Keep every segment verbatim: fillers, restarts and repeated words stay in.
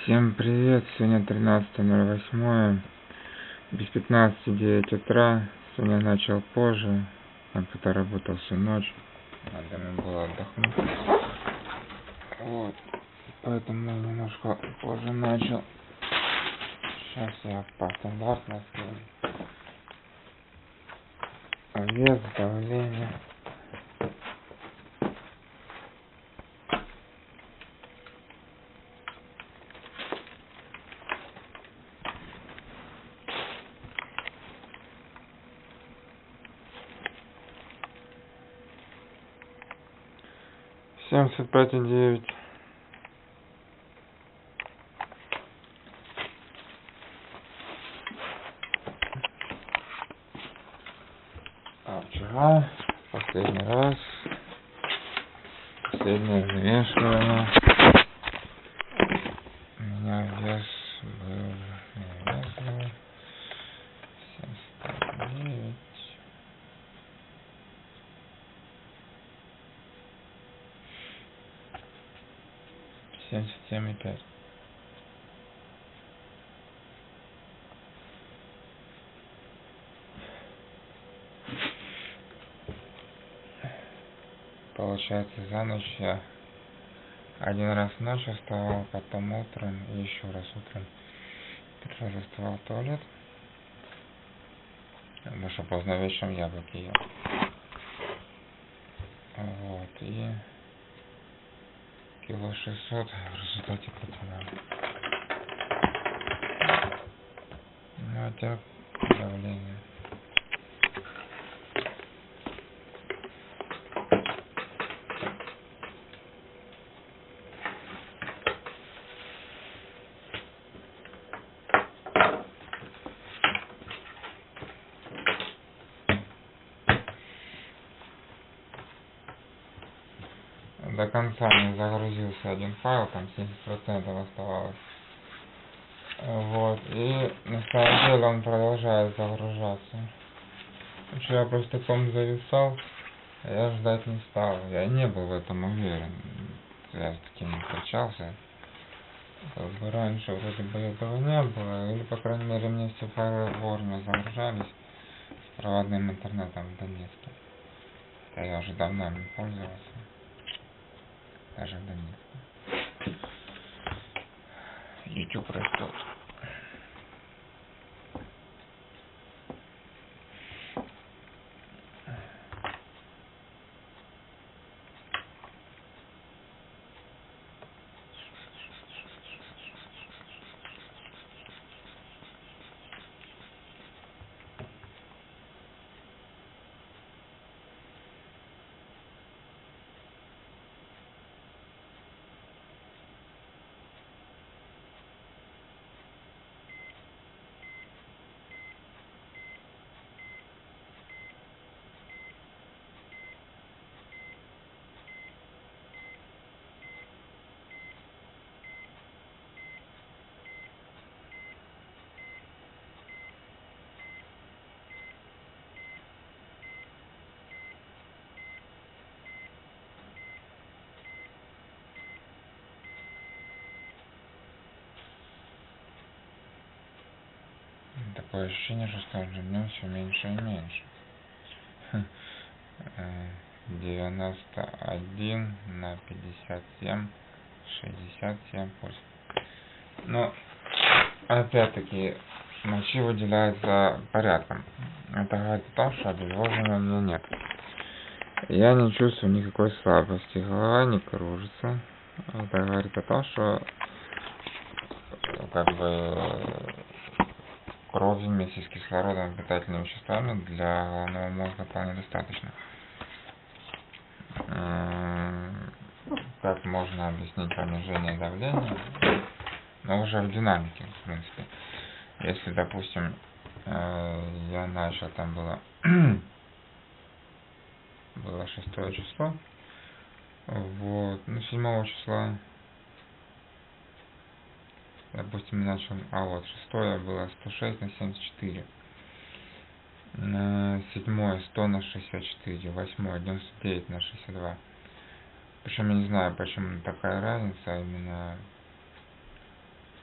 Всем привет! Сегодня тринадцатое ноль восьмое, без пятнадцати девять утра. Сегодня начал позже, компьютер работал всю ночь, надо мне было отдохнуть. Вот, поэтому немножко позже начал. Сейчас я по стандартной схеме. Вес, давление. семьдесят пять и девять. А вчера, последний раз, последнее взвешивание, у меня вес был, не, вес был семьдесят девять. семьдесят семь и пять. Получается, за ночь я один раз ночью вставал, потом утром и еще раз утром. Три раза вставал в туалет. Потому что поздно вечером яблоки ел. Вот, и кило шестьсот в результате потерял. Ну, а тебя давление. До конца не загрузился один файл, там семьдесят процентов оставалось. Вот, и на самом деле он продолжает загружаться. Вчера просто ком зависал, а я ждать не стал. Я не был в этом уверен. Я с таким не встречался. Как бы раньше вроде бы этого не было, или по крайней мере мне все файлы вовремя загружались с проводным интернетом в Донецке. А я уже давно не пользовался. Даже в Донецке. YouTube растет. Такое ощущение, что с каждым днем все меньше и меньше. девяносто один на пятьдесят семь, шестьдесят семь пульс. Но опять-таки мочи выделяется порядком. Это говорит о том, что обезвоживания у меня нет. Я не чувствую никакой слабости, голова не кружится. Это говорит о том, что как бы крови вместе с кислородом и питательными веществами для головного мозга вполне достаточно. Как можно объяснить понижение давления? Но уже в динамике, в принципе. Если, допустим, я начал, там было было шестое число, вот, ну, седьмого числа, допустим, начал, а вот шестое было сто шесть на семьдесят четыре, седьмое сто на шестьдесят четыре, восьмое девяносто девять на шестьдесят два. Причем я не знаю, почему такая разница именно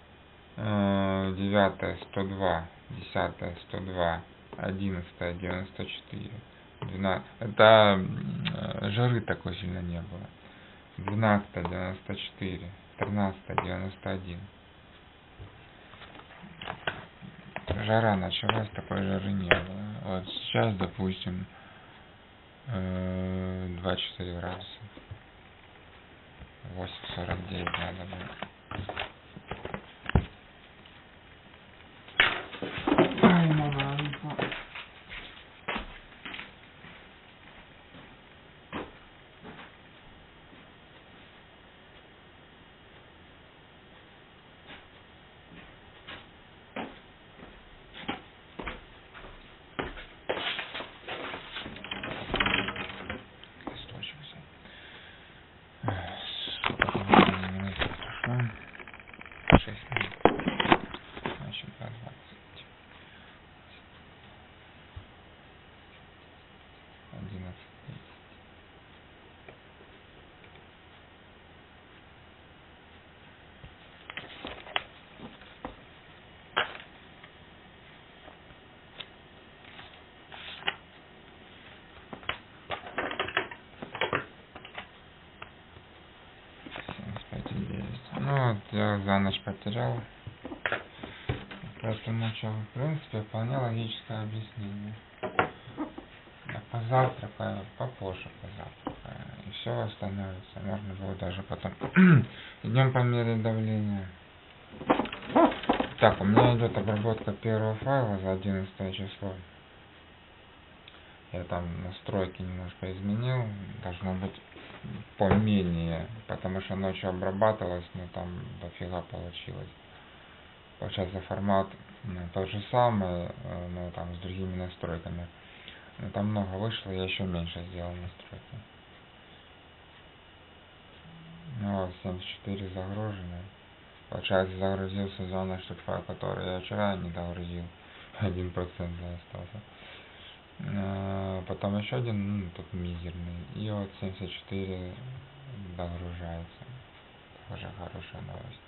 девятое сто два, десятое сто два, одиннадцатое девяносто четыре, двенадцатое. Это жары такой сильно не было. двенадцатое девяносто четыре, тринадцатое девяносто один. Жара началась, такой жары не было. Вот сейчас, допустим, двадцать четыре градуса. восемь сорок девять надо было. Ай, маманка. шесть минут. Значит, два двадцать. одиннадцать. семьдесят пять и девять. Ну вот, я за ночь потерял. Поэтому что, в принципе, вполне логическое объяснение. Я позавтракаю, попозже позавтракаю, и все восстановится. Можно было даже потом. Идем по мере давления. Так, у меня идет обработка первого файла за одиннадцатое число. Я там настройки немножко изменил. Должно быть поменее, потому что ночью обрабатывалось, но там дофига получилось. Получается, формат ну, тот же самый, но там с другими настройками. Но там много вышло, я еще меньше сделал настройки. Ну вот, семьдесят четыре загружены. Получается, загрузился зона штук файл, который я вчера не догрузил. один процент остался. А потом еще один, ну, тут мизерный. И вот семьдесят четыре догружается. Тоже хорошая новость.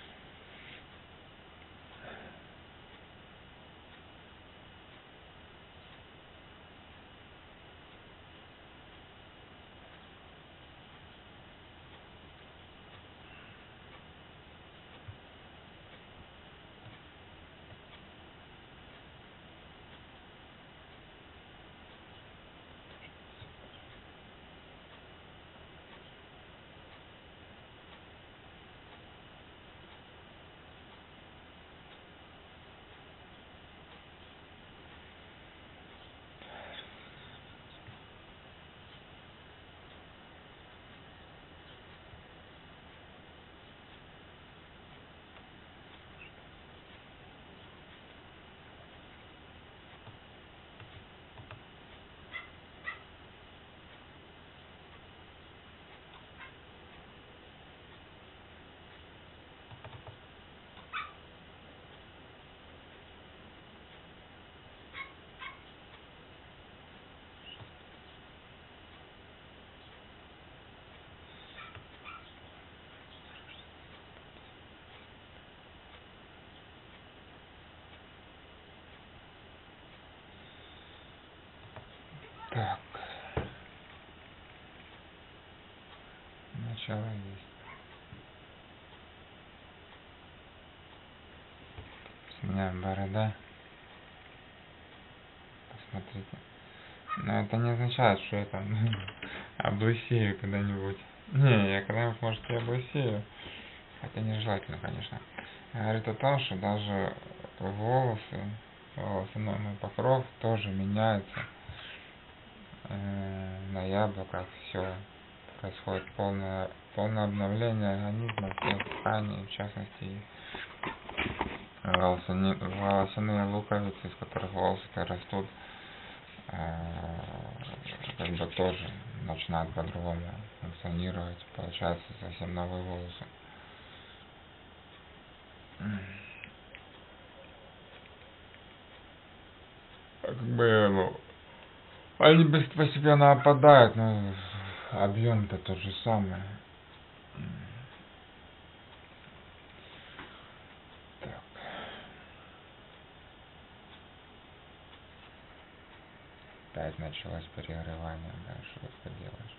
Так. Начало есть. У меня борода. Посмотрите. Но это не означает, что я там облысею когда-нибудь. Не, я когда-нибудь, может, и облысею. Хотя нежелательно, конечно. Говорит о том, что даже волосы, волосяной покров тоже меняется. Э, на яблоках все происходит полное, полное обновление организма, всех тканей, в частности волосяные, волосяные луковицы, из которых волосы-то растут, э, как бы тоже начинают по-другому функционировать, получается совсем новые волосы. Как бы, ну, они постепенно опадают, но объем-то тот же самый. Так. опять началось перегревание, да, что тут поделаешь.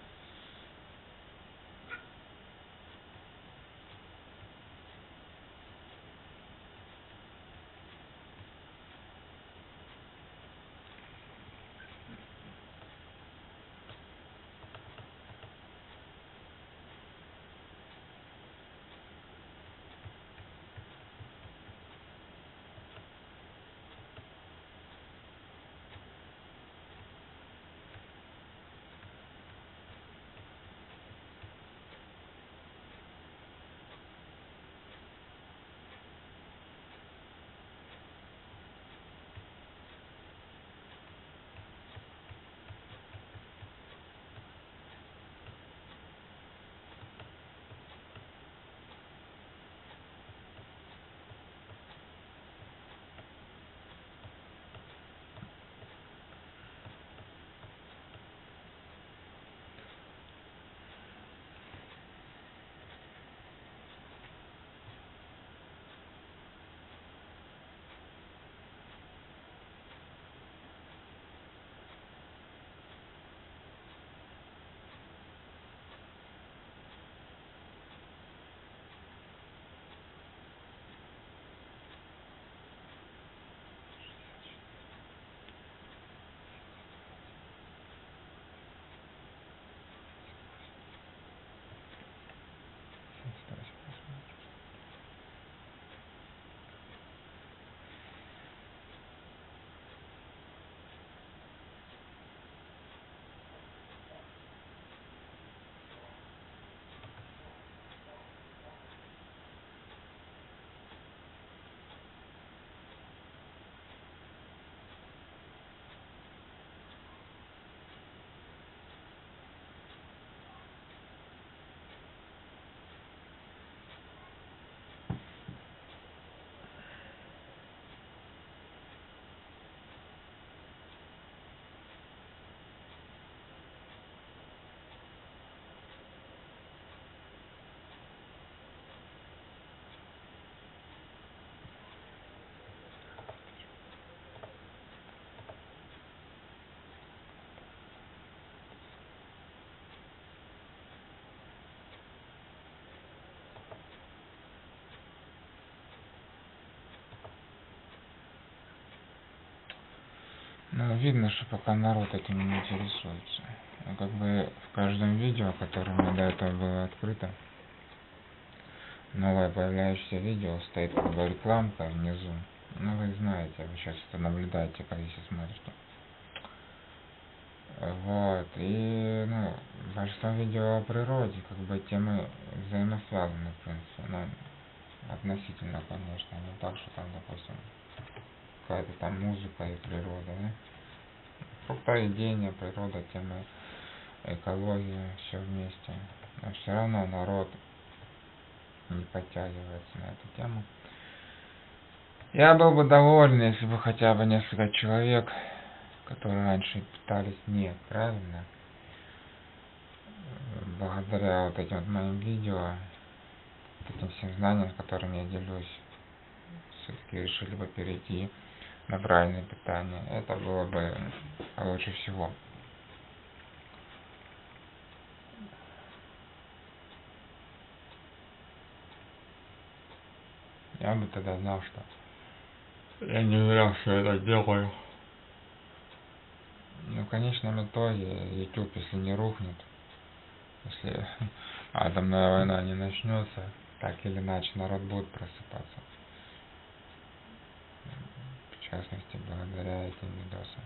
Ну, видно, что пока народ этим не интересуется. Ну, как бы в каждом видео, которое у меня до этого было открыто, новое появляющееся видео, стоит как бы рекламка внизу. Ну, вы знаете, вы сейчас это наблюдаете, когда если смотрите. Вот, и, ну, большинство видео о природе, как бы темы взаимосвязаны, в принципе, ну, относительно, конечно, не так, что там, допустим, какая-то там музыка и природа, да? Фруктоедение, природа, темы, экология, все вместе. Но все равно народ не подтягивается на эту тему. Я был бы доволен, если бы хотя бы несколько человек, которые раньше питались нет, правильно? Благодаря вот этим вот моим видео, этим всем знаниям, которыми я делюсь, все-таки решили бы перейти на правильное питание. Это было бы лучше всего. Я бы тогда знал, что я не зря все это делаю. Ну, в конечном итоге, YouTube, если не рухнет, если атомная война не начнется, так или иначе народ будет просыпаться. В частности, благодаря этим видосам.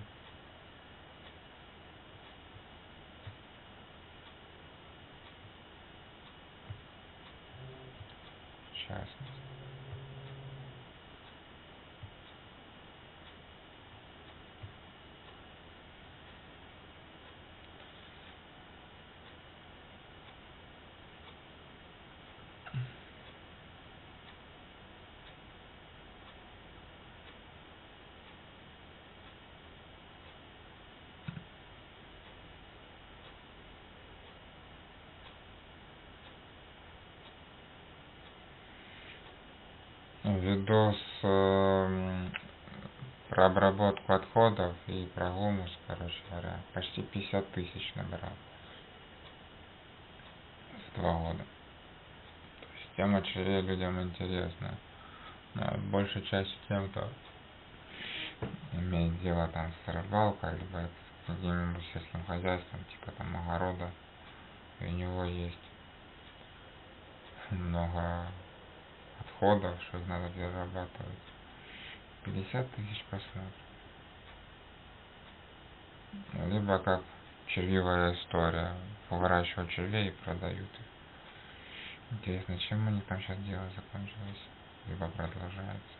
В частности. Видос э, про обработку отходов и про гумус, короче говоря, почти пятьдесят тысяч набирал за два года. То есть тема червей людям интересна. Но большей частью тем, кто имеет дело там с рыбалкой, либо с каким-нибудь сельским хозяйством, типа там огорода, и у него есть много отходов, что их надо перерабатывать. пятьдесят тысяч просмотров. Либо как червивая история. Выращивают червей и продают их. Интересно, чем у них там сейчас дело закончилось? Либо продолжается.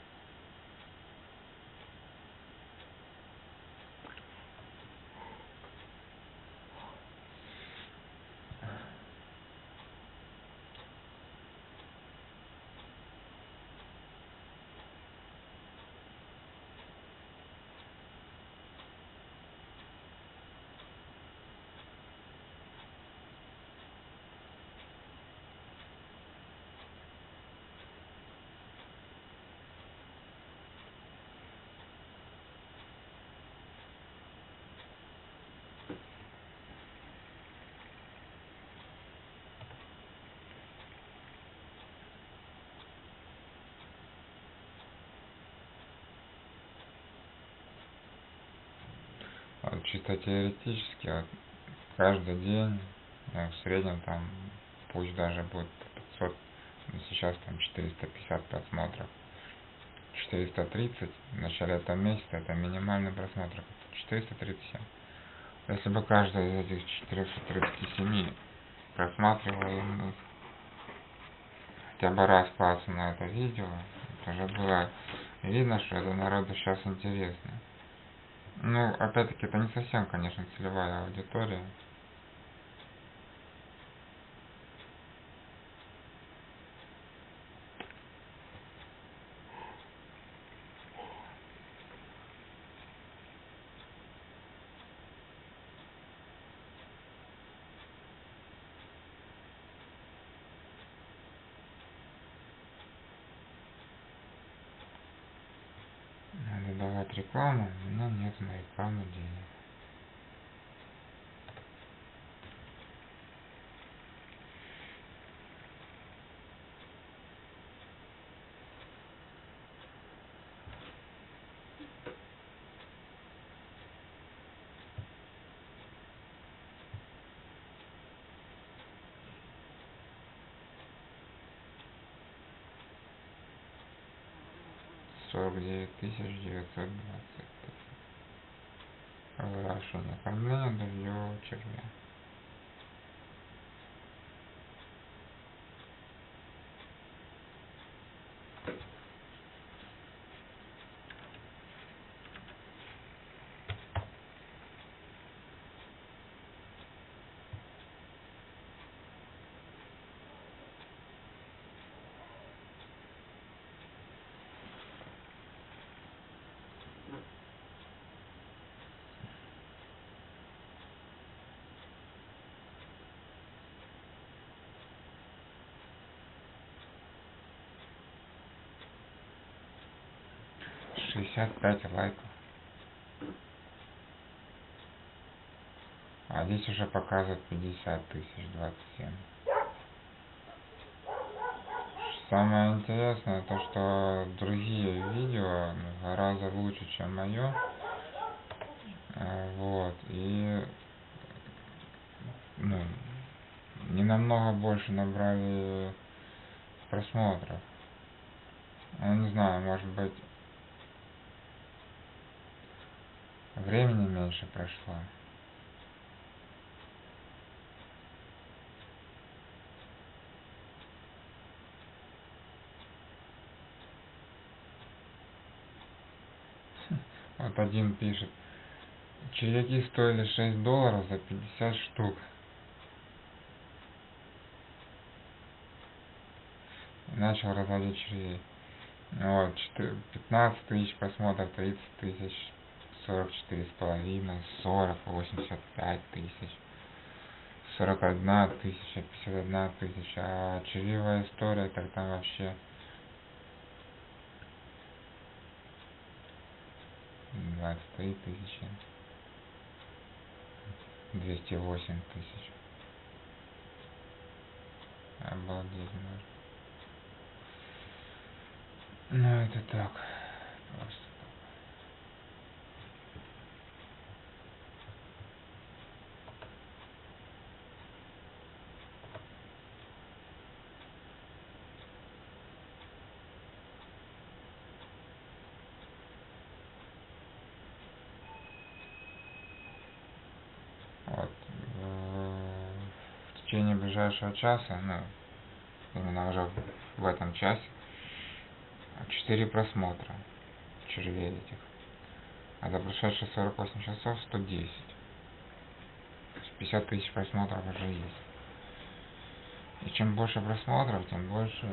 Вот чисто теоретически, вот, каждый день, ну, в среднем там, пусть даже будет пятьсот, но сейчас там четыреста пятьдесят просмотров, четыреста тридцать в начале этого месяца, это минимальный просмотр, четыреста тридцать семь. Если бы каждый из этих четырёхсот тридцати семи просматривал хотя бы раз класса на это видео, это уже было видно, что это народу сейчас интересно. Ну, опять-таки, это не совсем, конечно, целевая аудитория. Надо давать рекламу, но нет на рекламу денег. сорок девять тысяч девятьсот двадцать. Выращивание кормления дождевого червя. шестьдесят пять лайков. А здесь уже показывает пятьдесят тысяч, двадцать семь. Самое интересное то, что другие видео гораздо лучше, чем мое. Вот. И ну, не намного больше набрали просмотров. Ну, не знаю, может быть, времени меньше прошло. Вот один пишет: червяки стоили шесть долларов за пятьдесят штук. И начал разводить червей. Вот, пятнадцать тысяч просмотров, тридцать тысяч, сорок четыре с половиной, сорок, восемьдесят пять тысяч, сорок одна тысяча, пятьдесят одна тысяча. А червивая история, так там вообще двадцать три тысячи. двести восемь тысяч. Обалдеть можно. Ну это так. Просто. Вот. В течение ближайшего часа, ну, именно уже в этом часе, четыре просмотра червей этих. А за прошедшие сорок восемь часов сто десять. То есть пятьдесят тысяч просмотров уже есть. И чем больше просмотров, тем больше...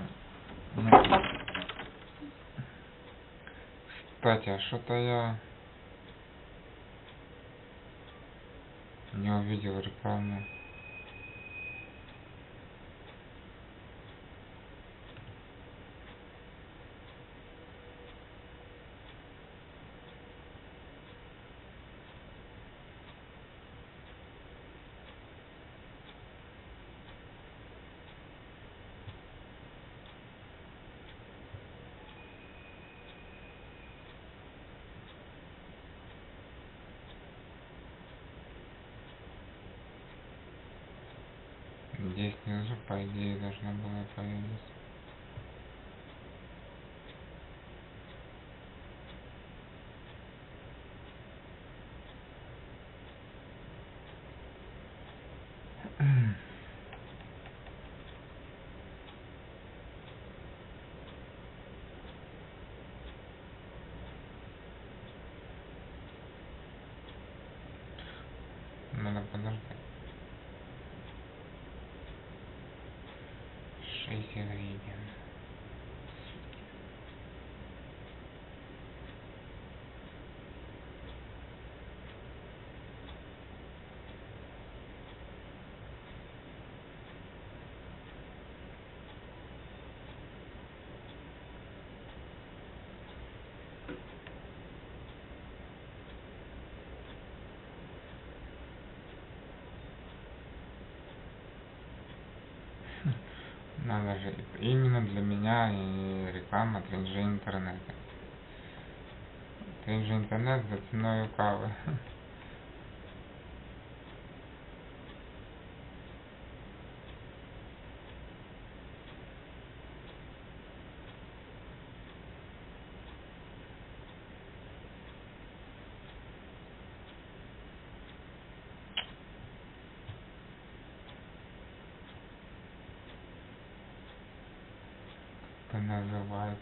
Кстати, а что-то я не увидел рекламу. Здесь внизу, по идее, должно было появиться. Надо подождать. шесть гривен. Надо же, именно для меня и реклама Тринжи интернета. Тринжи интернет за ценой кавы. Это называется.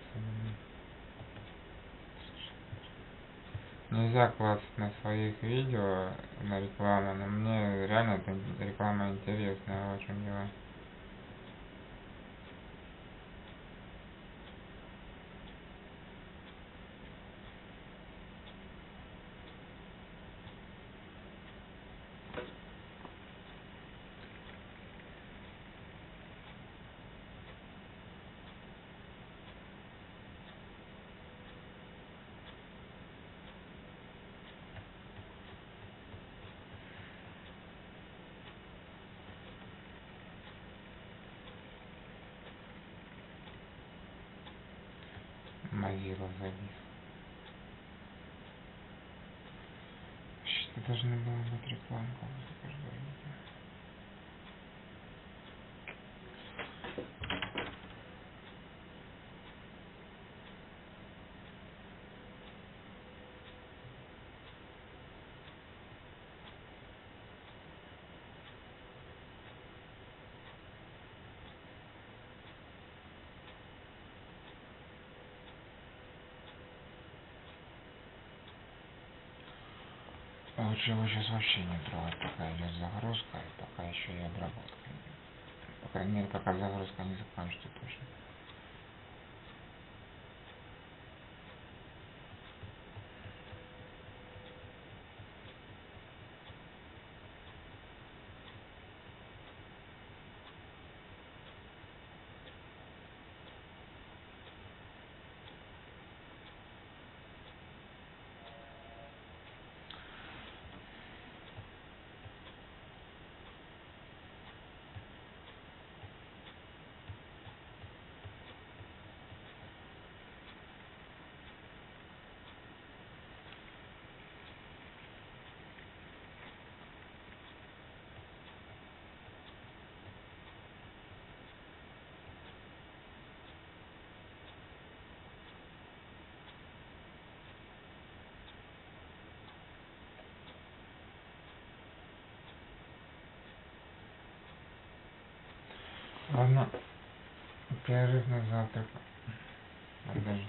Нельзя класть на своих видео на рекламу, но мне реально эта реклама интересная, очень дело. Mozilla завис. Что должна была быть рекламка? Лучше его сейчас вообще не трогать, пока идет загрузка, и пока еще и обработка. По крайней мере, пока загрузка не закончится точно. Ладно, перерыв на завтрак. Подожди.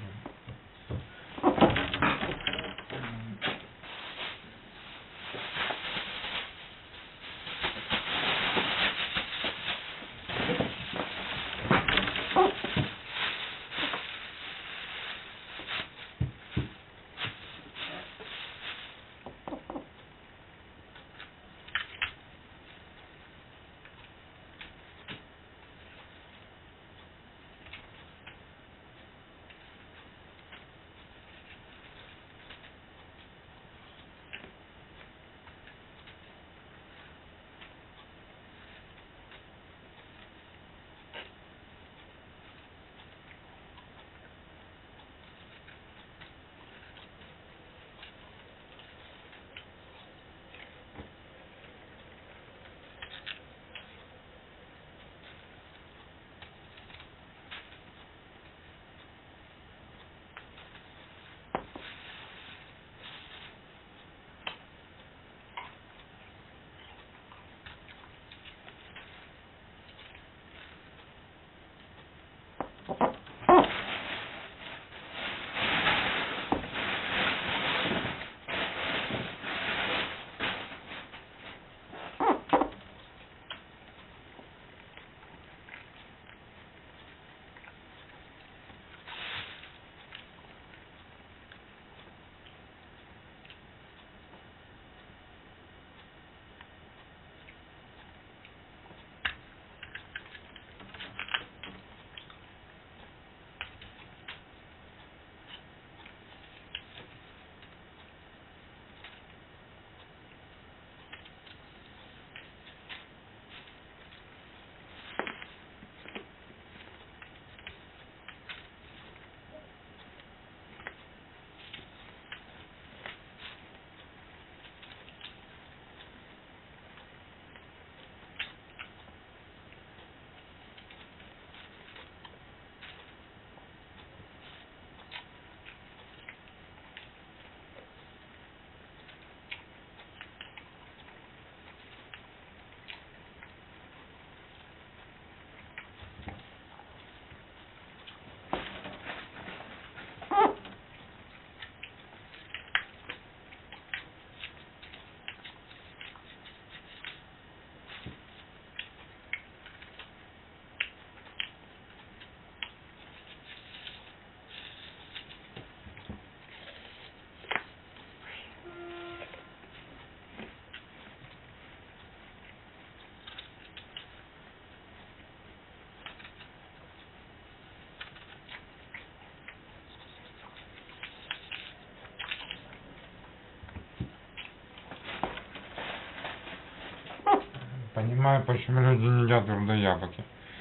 Понимаю, почему люди не едят трудояблоки.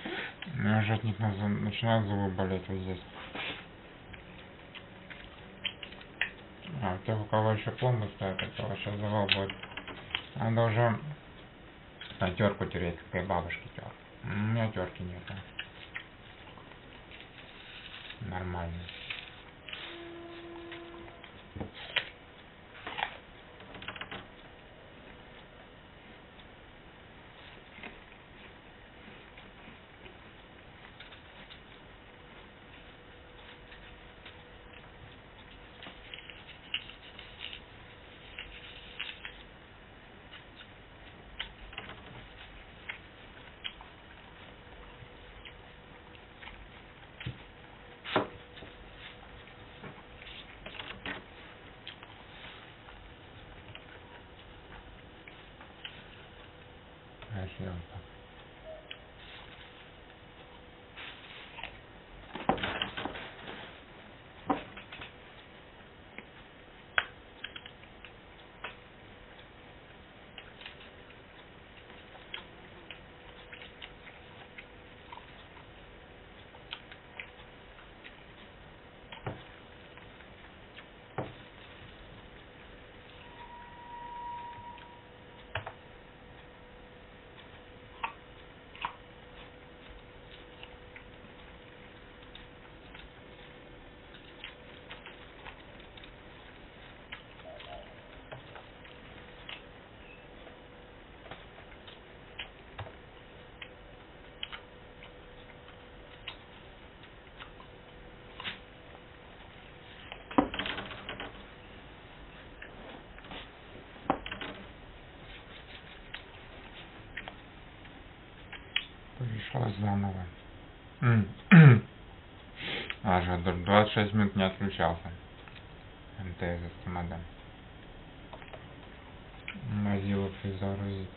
У меня уже от них начинают зубы болеть вот здесь. А, у тех, у кого еще пломбы стоят, у кого сейчас завал будет. Надо уже на терку тереть, как и бабушки тер. У меня терки нету. Нормально. Что заново? Аж двадцать шесть минут не отключался. МТС модем. Mozilla загрузить.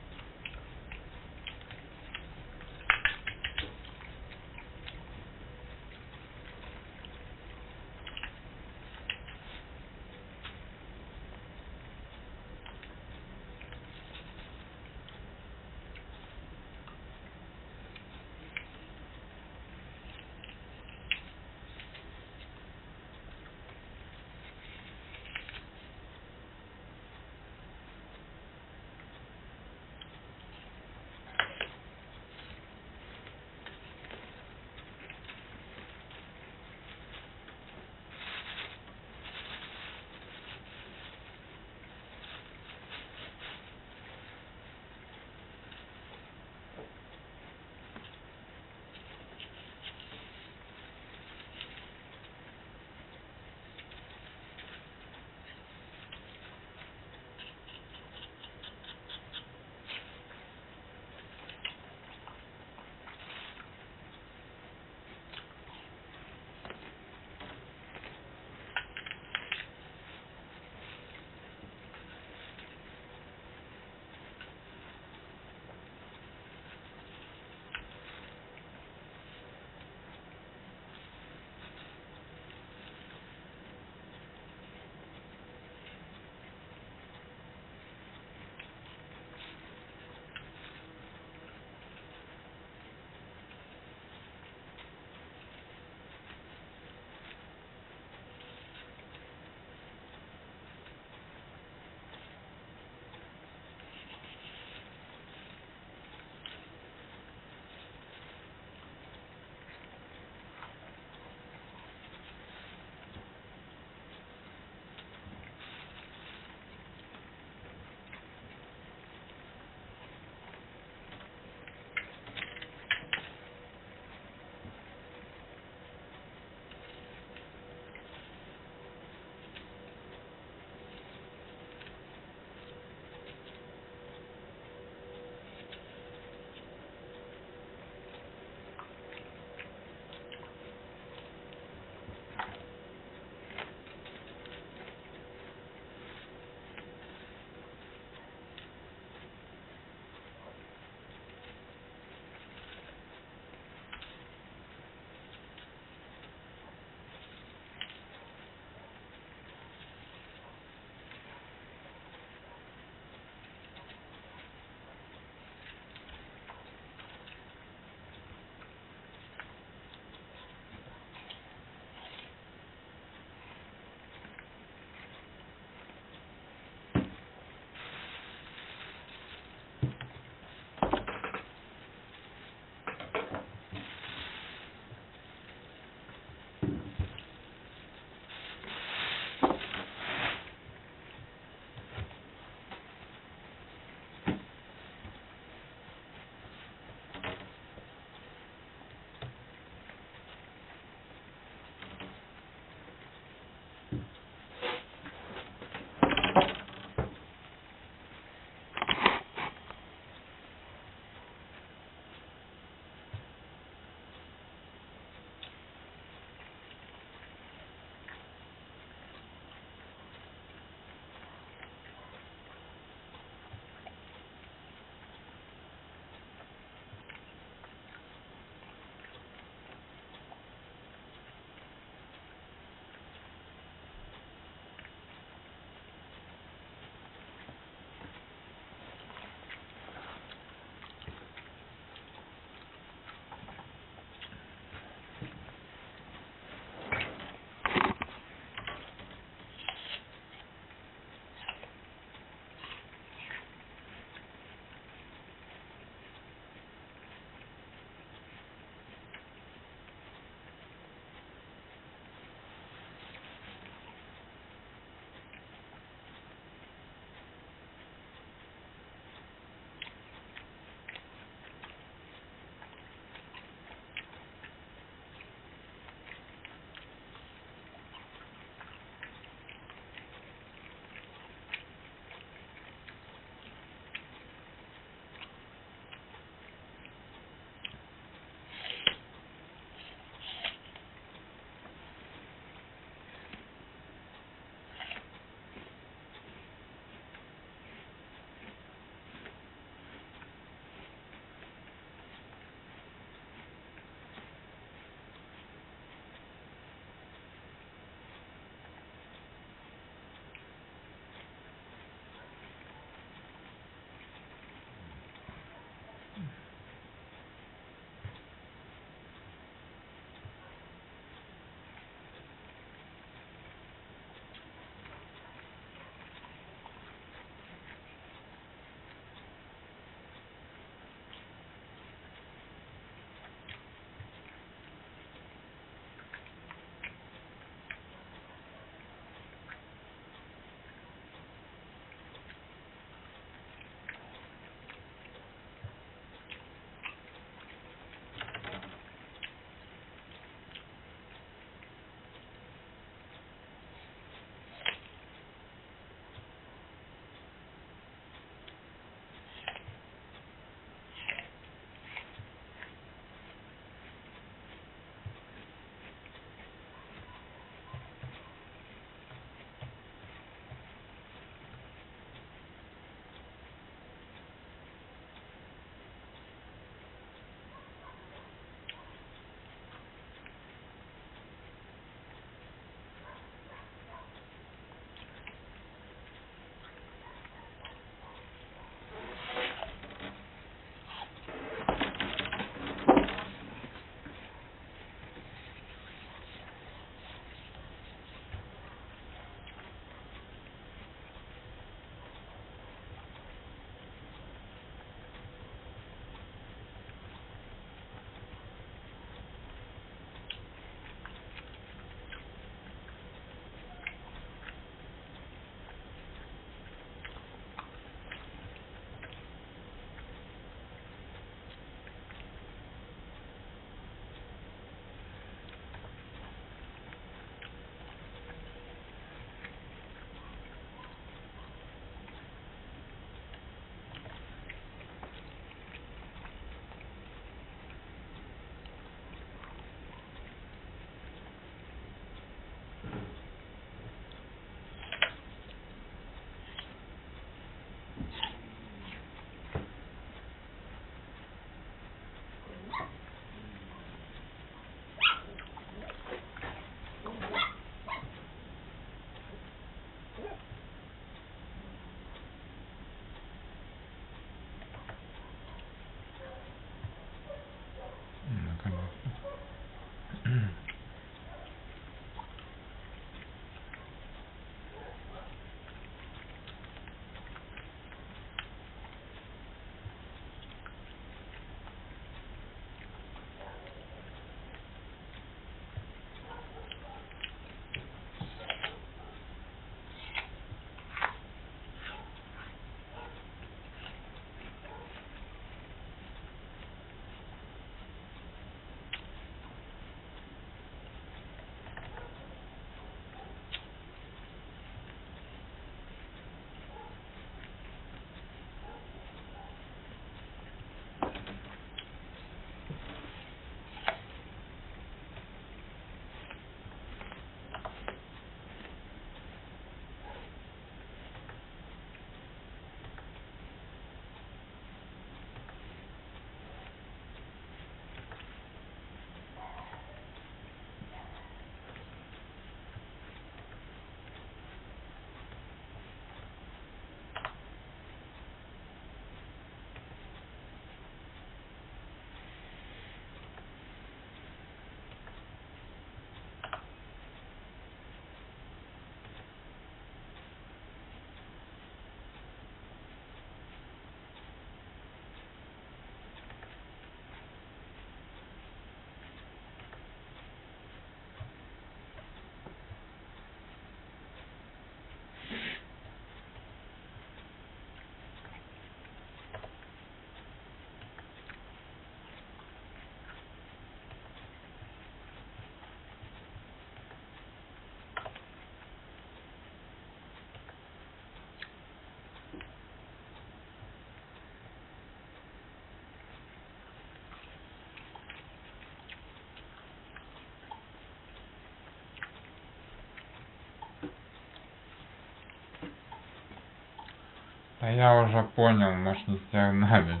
Да я уже понял, можешь не сигналить.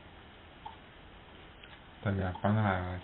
Тебе понравилось.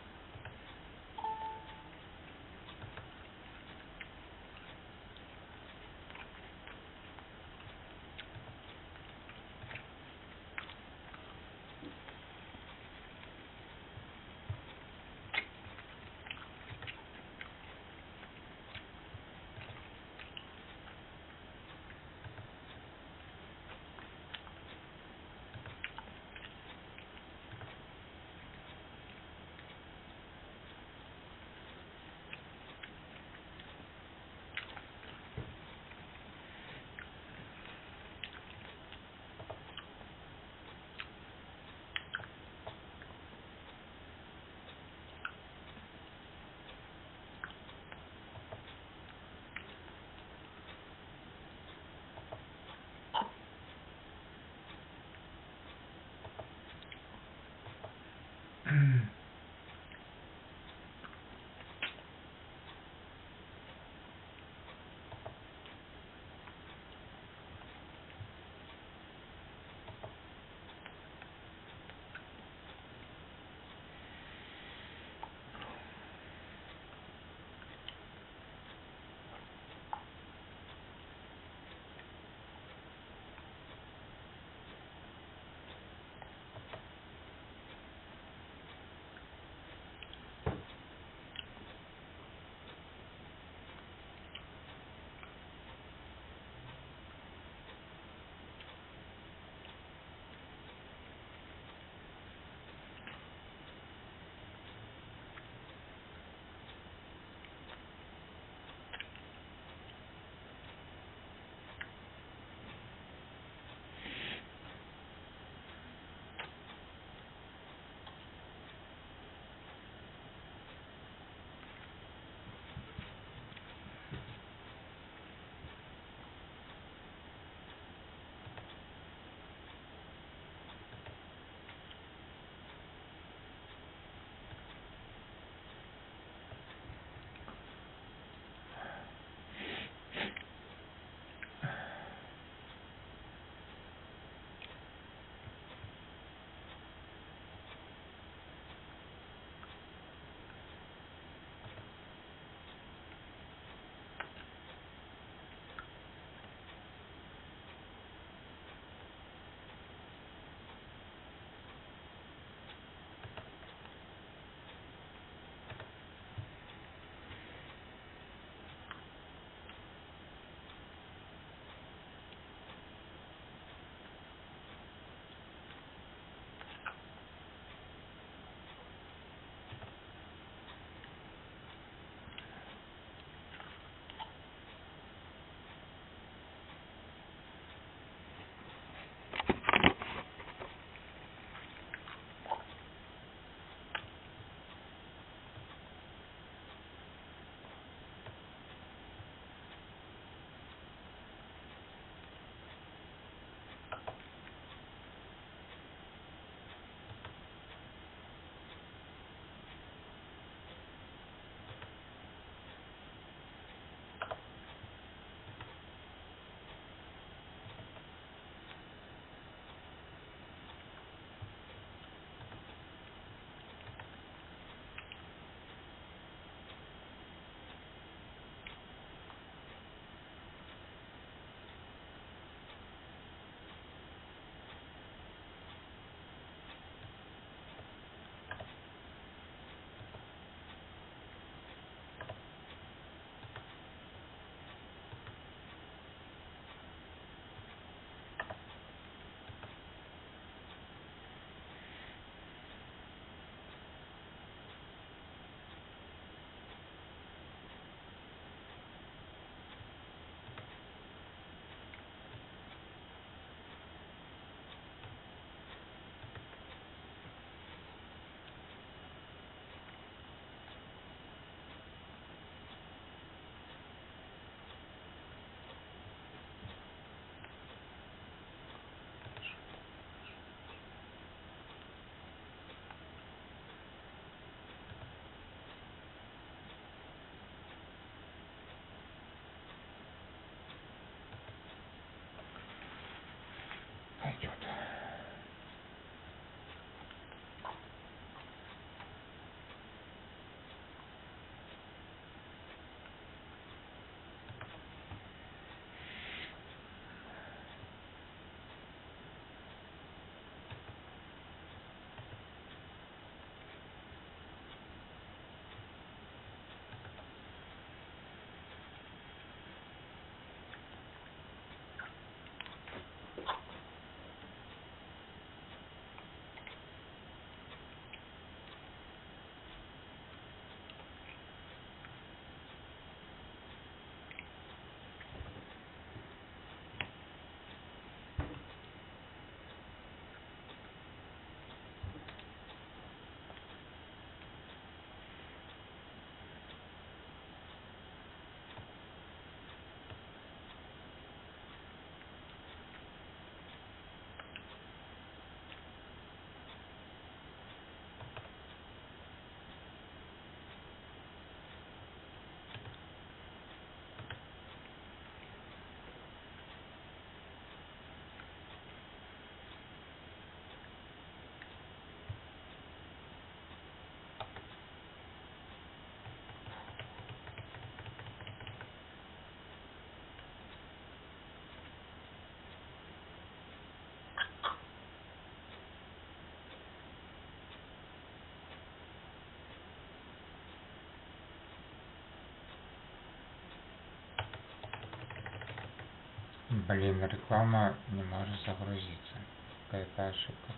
Блин, реклама не может загрузиться. Какая-то ошибка.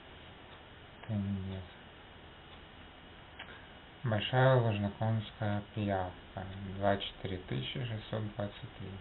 Нет. Большая ложнокомская пиявка. двадцать четыре тысячи шестьсот двадцать три.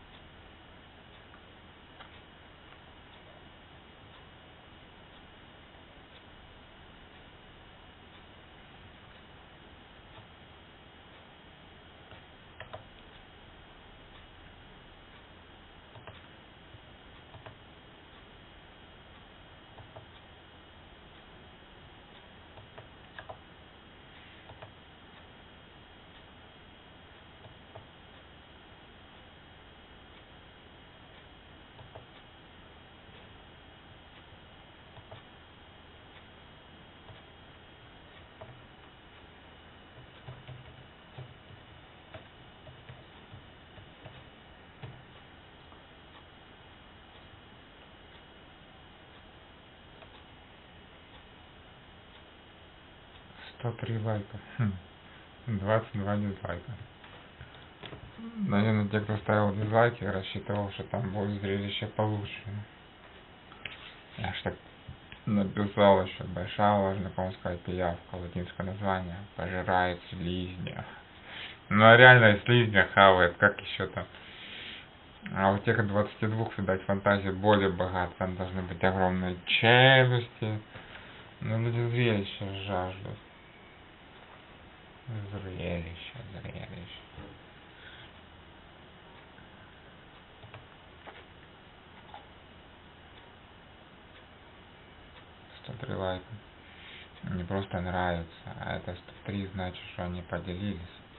сто три лайка. Хм. двадцать два дизлайка. Наверное, те, кто ставил дизлайки, рассчитывал, что там будет зрелище получше. Я ж так написал еще: большая ложнокомская пиявка, латинское название, пожирает слизня. Ну а реально слизня хавает, как еще там. А у тех двадцати двух, видать, фантазия более богата, там должны быть огромные челюсти. Но люди зрелища жаждут. Зрелище, зрелище. сто три лайка. Мне просто нравится, а это сто три значит, что они поделились.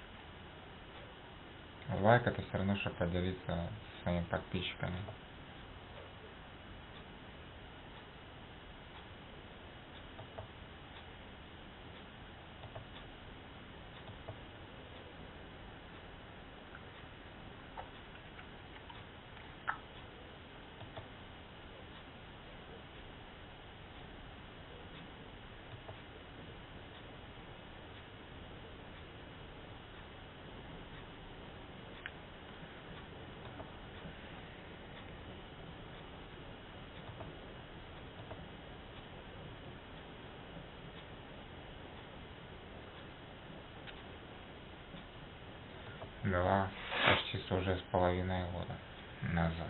Лайк — это все равно, что поделиться со своими подписчиками. Два, почти уже с половиной года назад.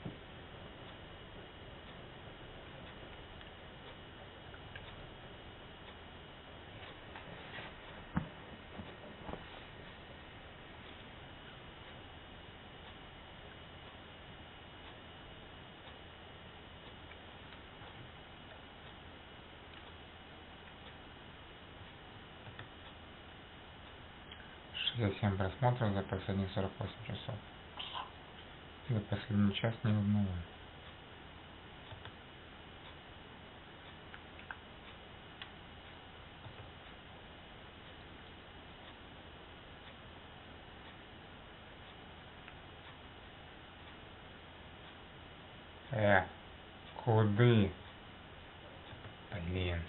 шестьдесят семь просмотров за последние сорок восемь часов. За последний час ни одного. Э, куды? Блин.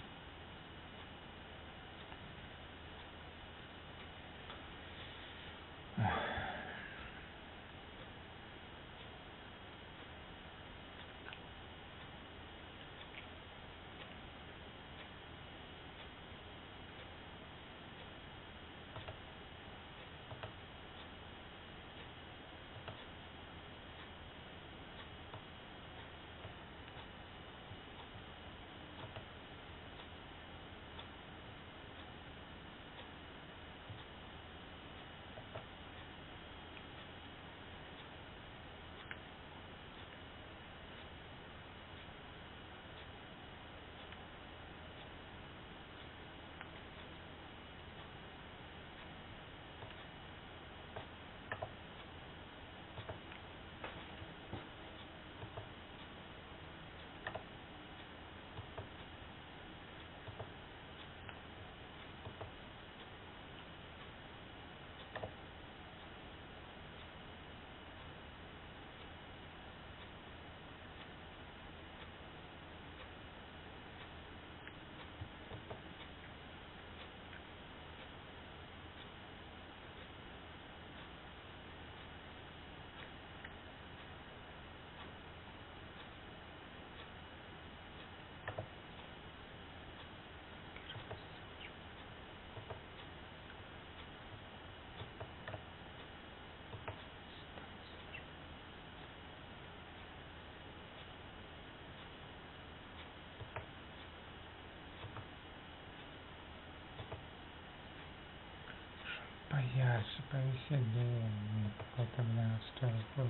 ярче, повеселее. Какой-то, блин, что такое?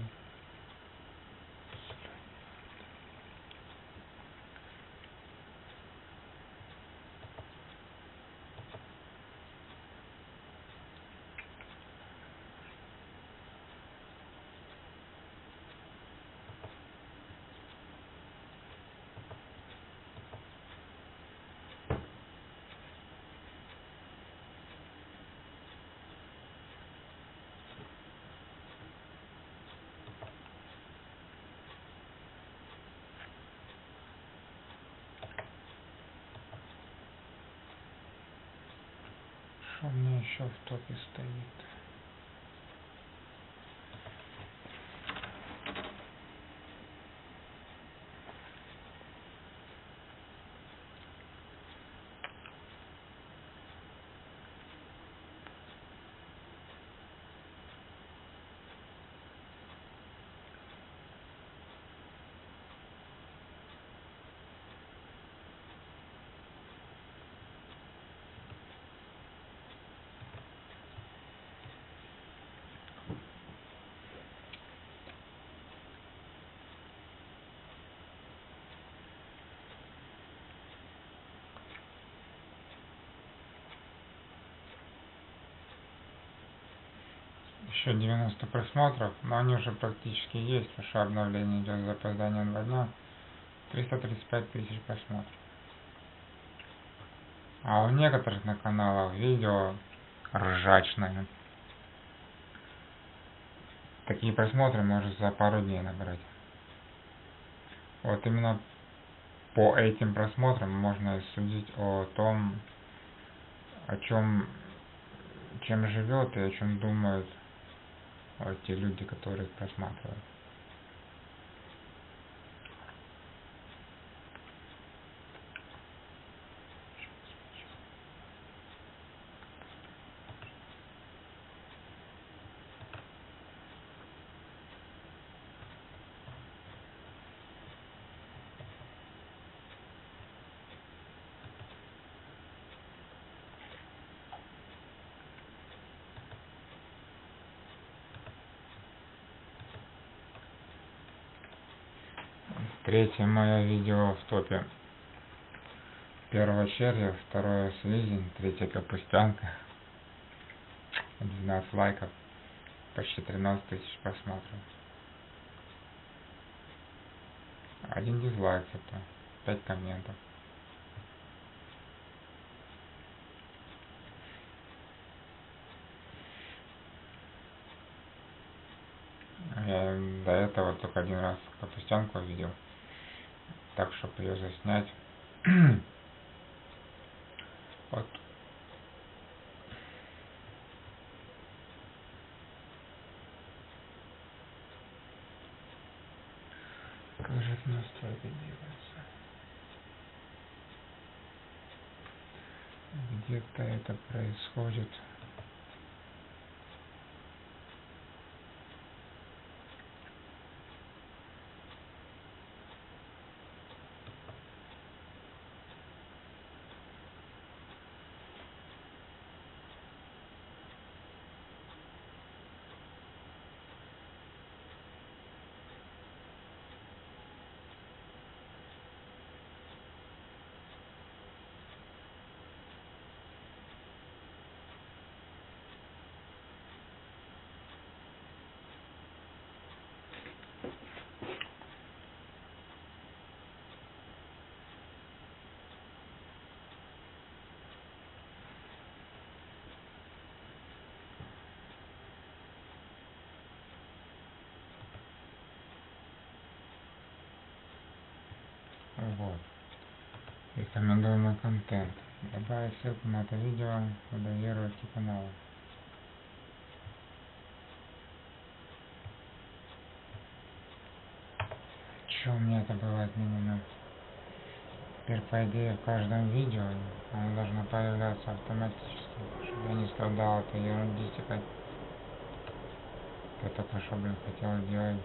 Что у меня еще в топе стоит? Еще девяносто просмотров, но они уже практически есть, потому что обновление идет с запозданием два дня. триста тридцать пять тысяч просмотров. А у некоторых на каналах видео ржачные. Такие просмотры может за пару дней набрать. Вот именно по этим просмотрам можно судить о том, о чем, чем живет и о чем думают вот те люди, которые их просматривают. Третье мое видео в топе. Первое червя, второе слизень, третье капустянка. двенадцать лайков, почти тринадцать тысяч просмотров. Один дизлайк зато, пять комментов. Я до этого только один раз капустянку видел, так, чтобы ее заснять. Вот. Как же это настройка делается? Где-то это происходит. Вот. Рекомендуемый контент. Добавить ссылку на это видео, модерируйте канал. Че у меня это было отменено? Теперь, по идее, в каждом видео оно должно появляться автоматически, чтобы я не страдал этой ерундистикой. Я только что, блин, хотел делать.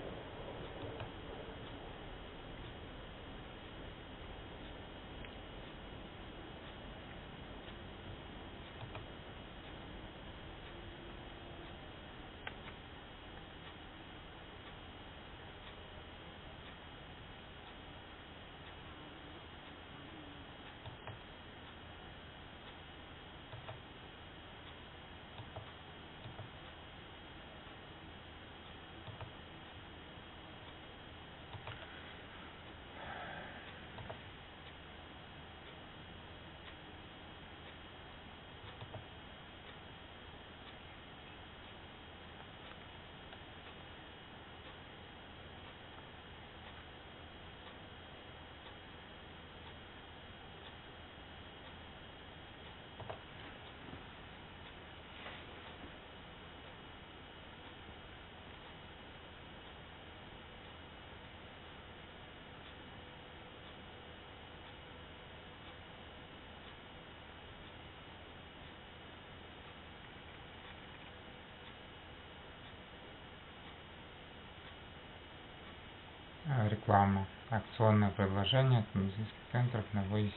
Реклама. Акционное предложение от медицинских центров на вывозе.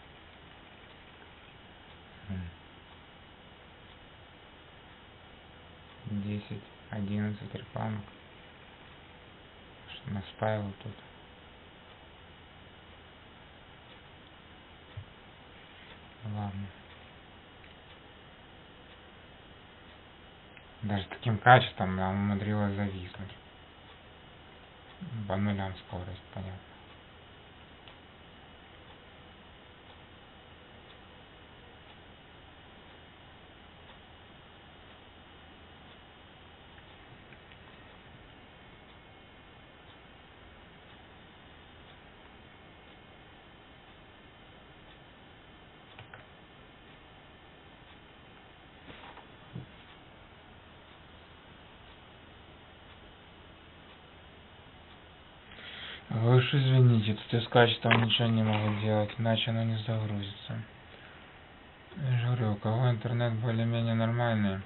десять, одиннадцать рекламок. Что наставил тут. Ладно. Даже таким качеством она умудрилась зависнуть. По нулям скорость, понятно. Вы уж извините, тут я с качеством ничего не могу делать, иначе оно не загрузится. Я же говорю, у кого интернет более-менее нормальный,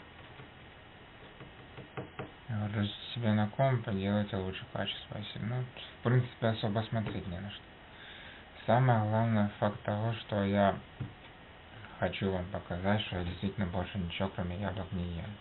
грузите себе на комп, делайте лучше качество. Ну, в принципе, особо смотреть не на что. Самое главное факт того, что я хочу вам показать, что я действительно больше ничего, кроме яблок, не ем.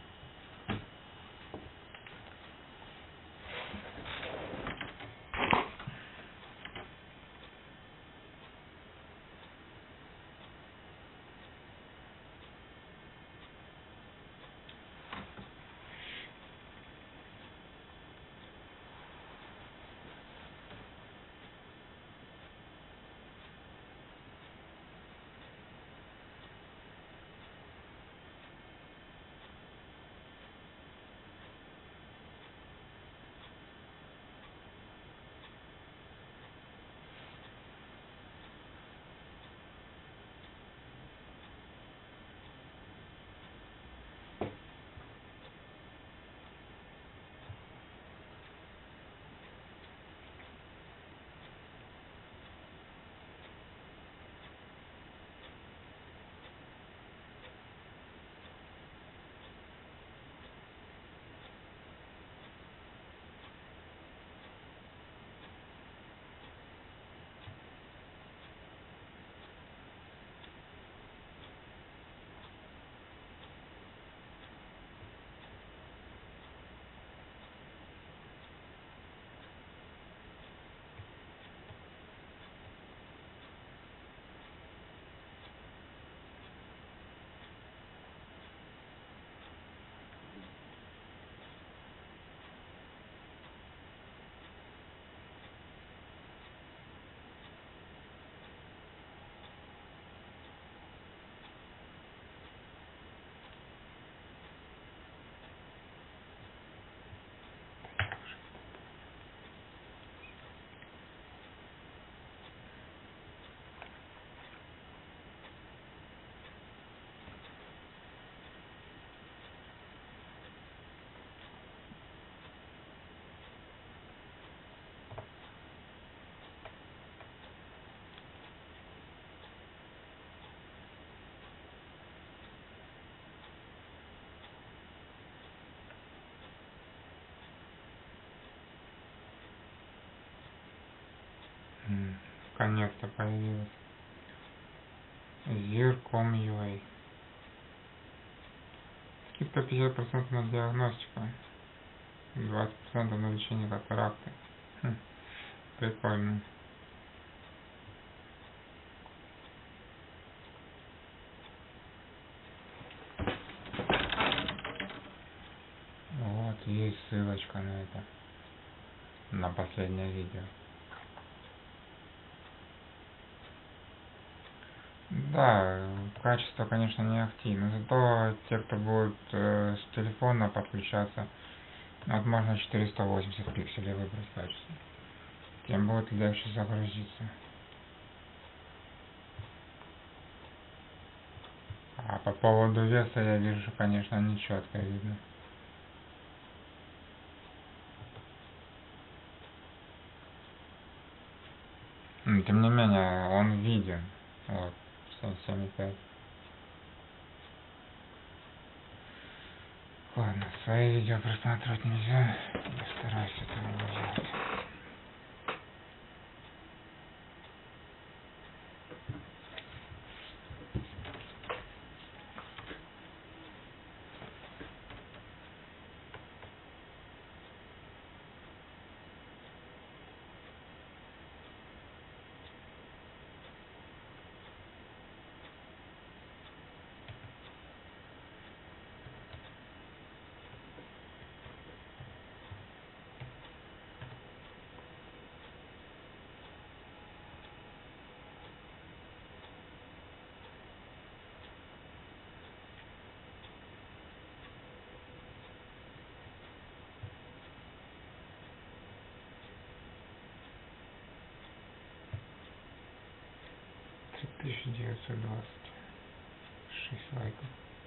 Наконец-то появилась Zir.com.ua. Скидка пятьдесят процентов на диагностику, двадцать процентов на лечение катаракты. Хм, прикольно. Вот, есть ссылочка на это, на последнее видео. Да, качество, конечно, не ахти, но зато те, кто будет э, с телефона подключаться, вот можно четыреста восемьдесят пикселей выбрать качество, тем будет легче загрузиться. А по поводу веса я вижу, конечно, нечетко видно. Но, тем не менее, он виден. Вот, семь и пять. Ладно, свои видео просматривать нельзя. Я стараюсь этого не делать. тысячи девятьсот двадцать шесть лайков.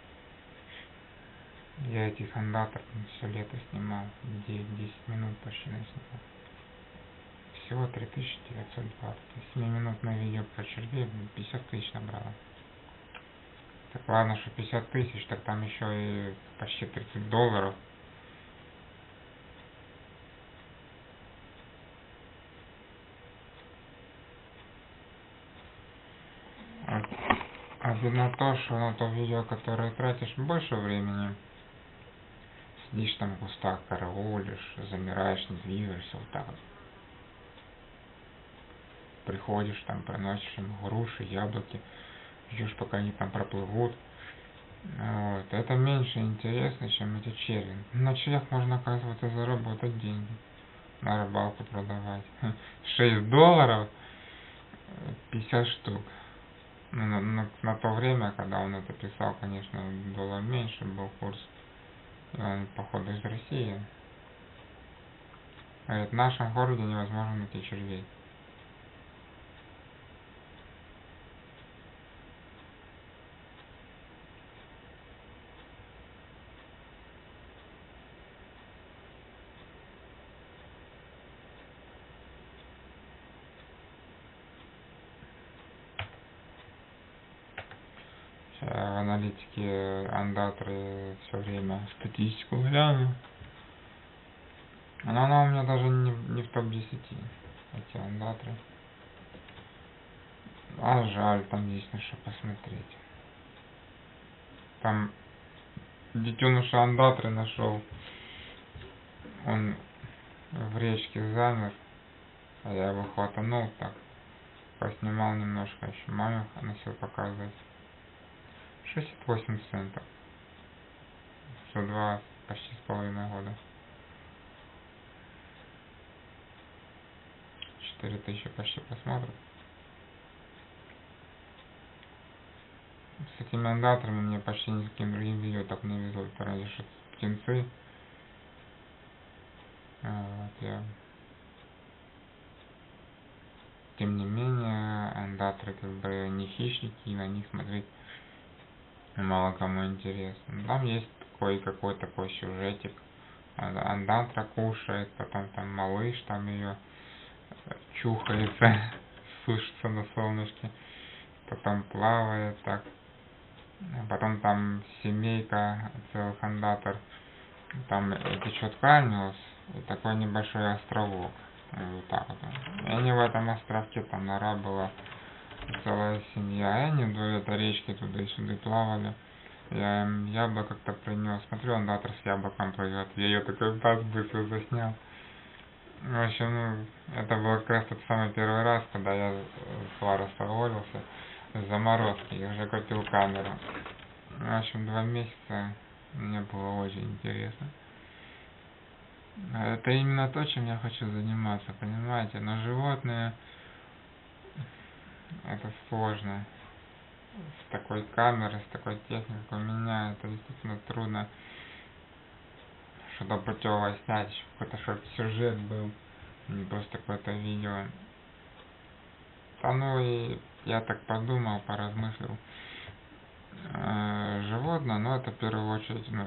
Я этих андаторов все лето снимал, девять-десять минут почти наснимал. Всего три тысячи девятьсот двадцать. семиминутное видео про червей пятьдесят тысяч набрало. Так ладно, что пятьдесят тысяч, так там еще и почти тридцать долларов. Обидно то, что на то видео, которое тратишь больше времени, сидишь там в кустах, караулишь, замираешь, не двигаешься, вот так вот. Приходишь там, приносишь им груши, яблоки, ждешь, пока они там проплывут. Вот. Это меньше интересно, чем эти черви. На червях можно, оказывается, заработать деньги. На рыбалку продавать. шесть долларов, пятьдесят штук. Ну, на, на, на то время, когда он это писал, конечно, доллар меньше был курс. И он, походу, из России. Говорит, в нашем городе невозможно найти червей. В аналитике андатры все время статистику гляну. Но она у меня даже не, не в топ десяти, эти андатры. А жаль, там есть на что посмотреть. Там детеныша андатры нашел. Он в речке замер, а я его хватанул так. Поснимал немножко, еще маме носил показывать. шестьдесят восемь центов. За два почти с половиной года. четыре тысячи почти просмотров. С этими андатрами мне почти ни с каким другим видео так не везут. Разве что птенцы. Вот я. Тем не менее, андатры как бы не хищники, и на них смотреть мало кому интересно. Там есть кое-какой такой сюжетик. Андатра кушает, потом там малыш там ее чухается, сушится на солнышке, потом плавает так. Потом там семейка целых андатор, там течет Каниус, и такой небольшой островок. Вот так вот. И они в этом островке, там нора была, целая семья. И они вдоль этой речки туда и сюда плавали. Я им яблоко как-то принес. Смотрю, андатор с яблоком плывет. Я ее такой бац быстро заснял. В общем, ну, это был как раз тот самый первый раз, когда я с Ларосом уволился с заморозки. Я уже купил камеру. В общем, два месяца мне было очень интересно. Это именно то, чем я хочу заниматься, понимаете? Но животные, это сложно. С такой камерой, с такой техникой у меня это действительно трудно что-то путевое снять, какой-то чтобы сюжет был, не просто какое-то видео. А ну и я так подумал, поразмыслил. Э, животное, но это в первую очередь, ну,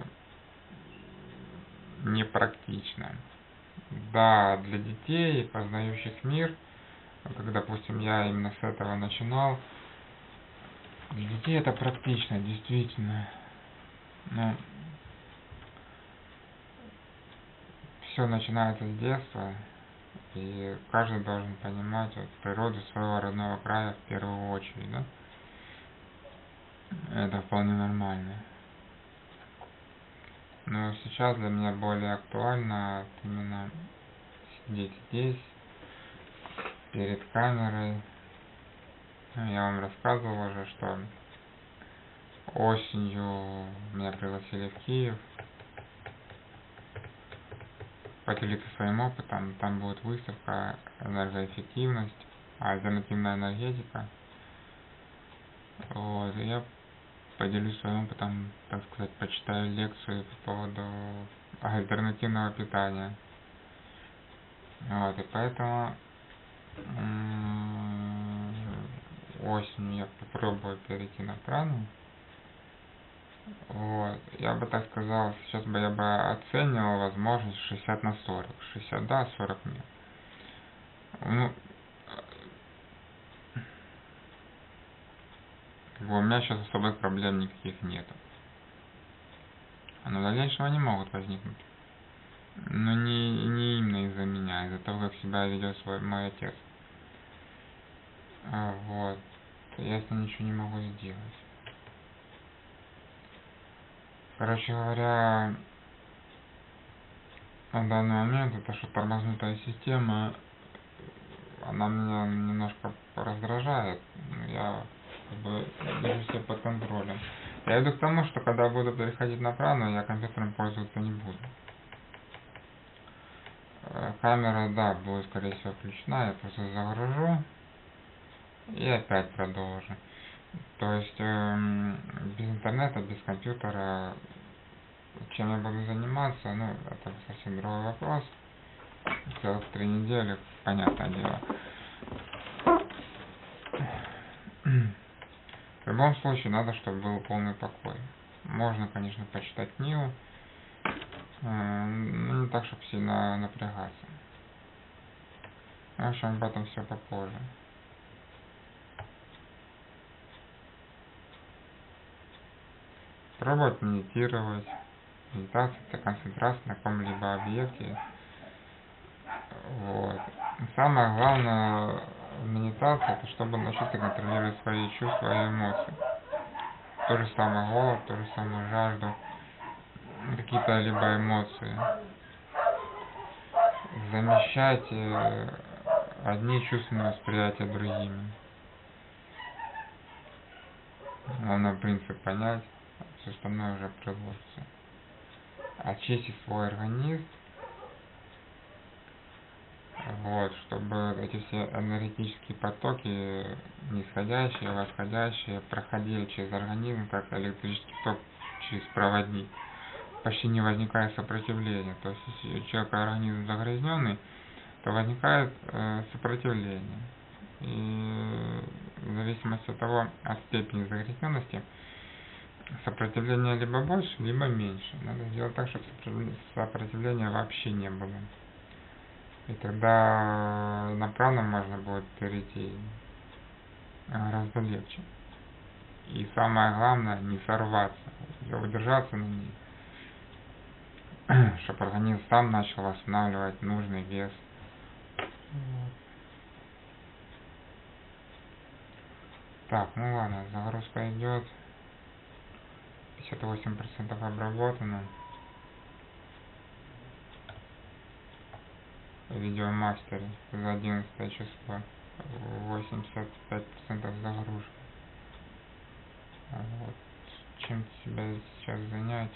непрактично. Да, для детей, познающих мир, как, допустим, я именно с этого начинал, для детей это практично, действительно. Но все начинается с детства, и каждый должен понимать вот, природу своего родного края в первую очередь, да? Это вполне нормально. Но сейчас для меня более актуально именно сидеть здесь, перед камерой. Я вам рассказывал уже, что осенью меня пригласили в Киев поделиться своим опытом. Там будет выставка «Энергоэффективность», альтернативная энергетика. Вот, и я поделюсь своим опытом, так сказать, почитаю лекцию по поводу альтернативного питания. Вот, и поэтому осенью я попробую перейти на праны. Вот. Я бы так сказал, сейчас бы я бы оценивал возможность шестьдесят на сорок. шестьдесят да, сорок нет. Ну, как бы у меня сейчас особых проблем никаких нету. Но дальнейшего не могут возникнуть. Но не, не именно из-за меня, а из-за того, как себя ведет свой мой отец. А, вот. Я с ним ничего не могу сделать. Короче говоря, на данный момент это что тормознутая система, она меня немножко раздражает. Я как бы держу себя под контролем. Я иду к тому, что когда буду переходить на прану, я компьютером пользоваться не буду. Камера, да, будет скорее всего включена, я просто загружу и опять продолжу. То есть эм, без интернета, без компьютера, чем я буду заниматься, ну, это совсем другой вопрос. Целых три недели, понятное дело. В любом случае, надо, чтобы был полный покой. Можно, конечно, почитать книгу, но не так, чтобы сильно напрягаться. В общем, об этом все попозже. Пробовать медитировать. Медитация — это концентрация на каком-либо объекте. Вот. Самое главное в медитации — это чтобы научиться контролировать свои чувства и эмоции. То же самое голод, то же самое жажду, какие-то либо эмоции. Замещать одни чувственные восприятия другими. Главное принцип понять, все остальное уже приложится. Очистить свой организм, вот, чтобы эти все энергетические потоки, нисходящие, восходящие, проходили через организм, как электрический ток через проводник. Почти не возникает сопротивления. То есть, если у человека организм загрязненный, то возникает э, сопротивление. И в зависимости от того, от степени загрязненности, сопротивление либо больше, либо меньше. Надо сделать так, чтобы сопротивления вообще не было. И тогда на прану можно будет перейти гораздо легче. И самое главное, не сорваться, удержаться на ней, чтобы организм сам начал восстанавливать нужный вес. Так, ну ладно, загрузка идет. пятьдесят восемь процентов обработано. Видеомастере за одиннадцатое число. восемьдесят пять процентов загружено. Вот. Чем себя сейчас занять?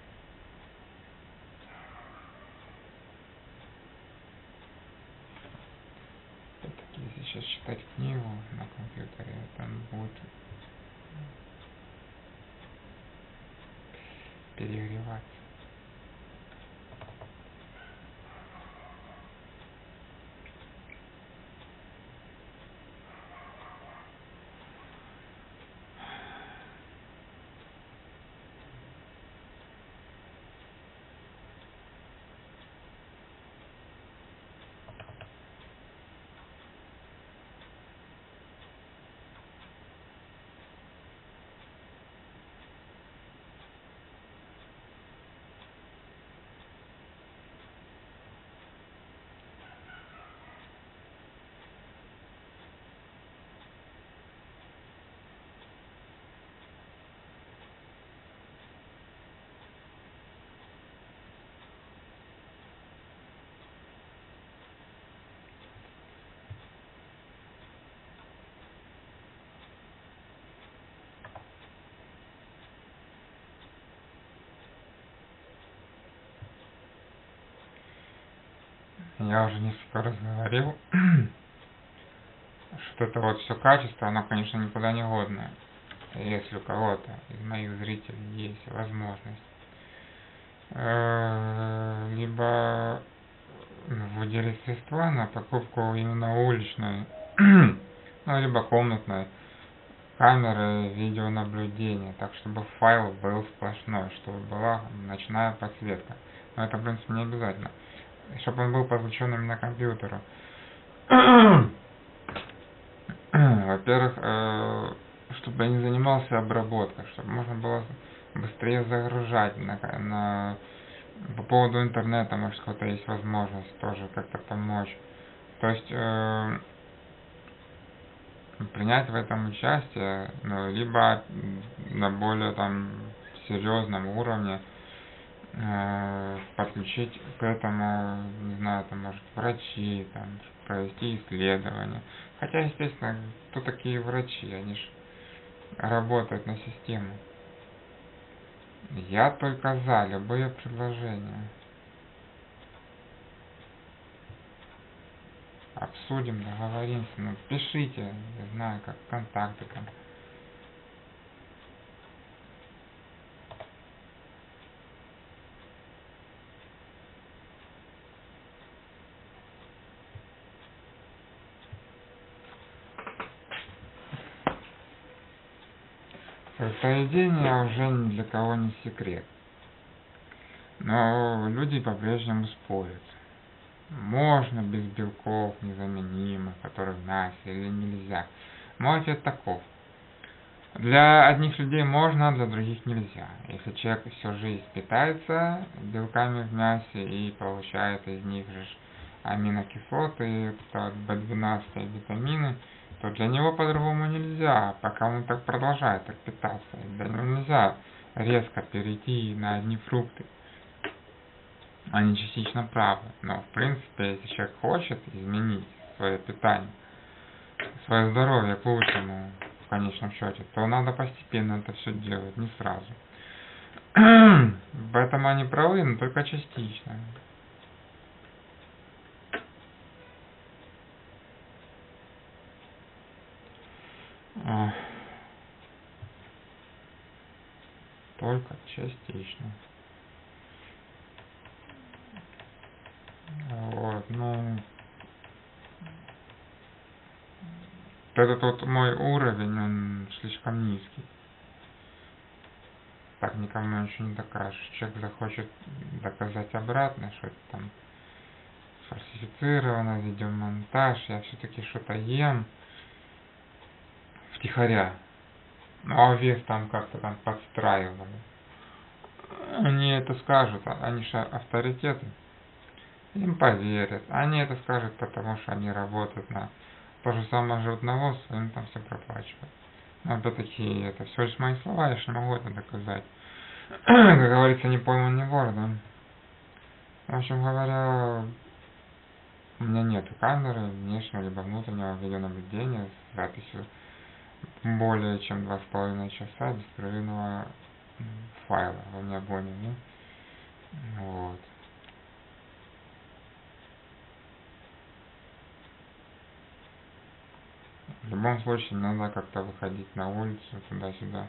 Опять-таки, если сейчас читать книгу на компьютере, там будет перегреваться. Я уже несколько раз говорил, что это вот все качество, оно, конечно, никуда не годное. Если у кого-то из моих зрителей есть возможность либо выделить средства на покупку именно уличной, ну, либо комнатной камеры видеонаблюдения, так чтобы файл был сплошной, чтобы была ночная подсветка. Но это, в принципе, не обязательно. Чтобы он был подключен именно к компьютеру. Во-первых, чтобы я не занимался обработкой, чтобы можно было быстрее загружать на, на по поводу интернета, может, какая-то есть возможность тоже как-то помочь. То есть э, принять в этом участие, ну, либо на более там серьезном уровне э, подключить к этому, не знаю, там, может, врачи, там, провести исследования. Хотя, естественно, кто такие врачи? Они же работают на систему. Я только за любые предложения. Обсудим, договоримся. Ну, пишите, я знаю, как контакты там. Поведение уже ни для кого не секрет. Но люди по-прежнему спорят. Можно без белков незаменимых, которые в мясе, или нельзя. Мой ответ таков. Для одних людей можно, для других нельзя. Если человек всю жизнь питается белками в мясе и получает из них же аминокислоты, бэ двенадцать, витамины, то для него по-другому нельзя, пока он так продолжает так питаться. Для него нельзя резко перейти на одни фрукты. Они частично правы. Но в принципе, если человек хочет изменить свое питание, свое здоровье к лучшему, в конечном счете, то надо постепенно это все делать, не сразу. Поэтому они правы, но только частично. Только частично. Вот, ну... Этот вот мой уровень, он слишком низкий. Так никому еще не докажешь. Человек захочет доказать обратно, что это там фальсифицировано, видеомонтаж, я все-таки что-то ем втихаря. Ну а вес там как-то там подстраивали. Они это скажут, они же авторитеты. Им поверят. Они это скажут, потому что они работают на то же самое животноводство, им там все проплачивают. Но опять-таки, это все лишь мои слова, я же не могу это доказать. Как говорится, не пойман, не вор, да? В общем говоря, у меня нет камеры внешнего либо внутреннего видеонаблюдения с записью более чем два с половиной часа беспрерывного файла. Вы меня поняли, да? Вот. В любом случае, надо как-то выходить на улицу, туда-сюда.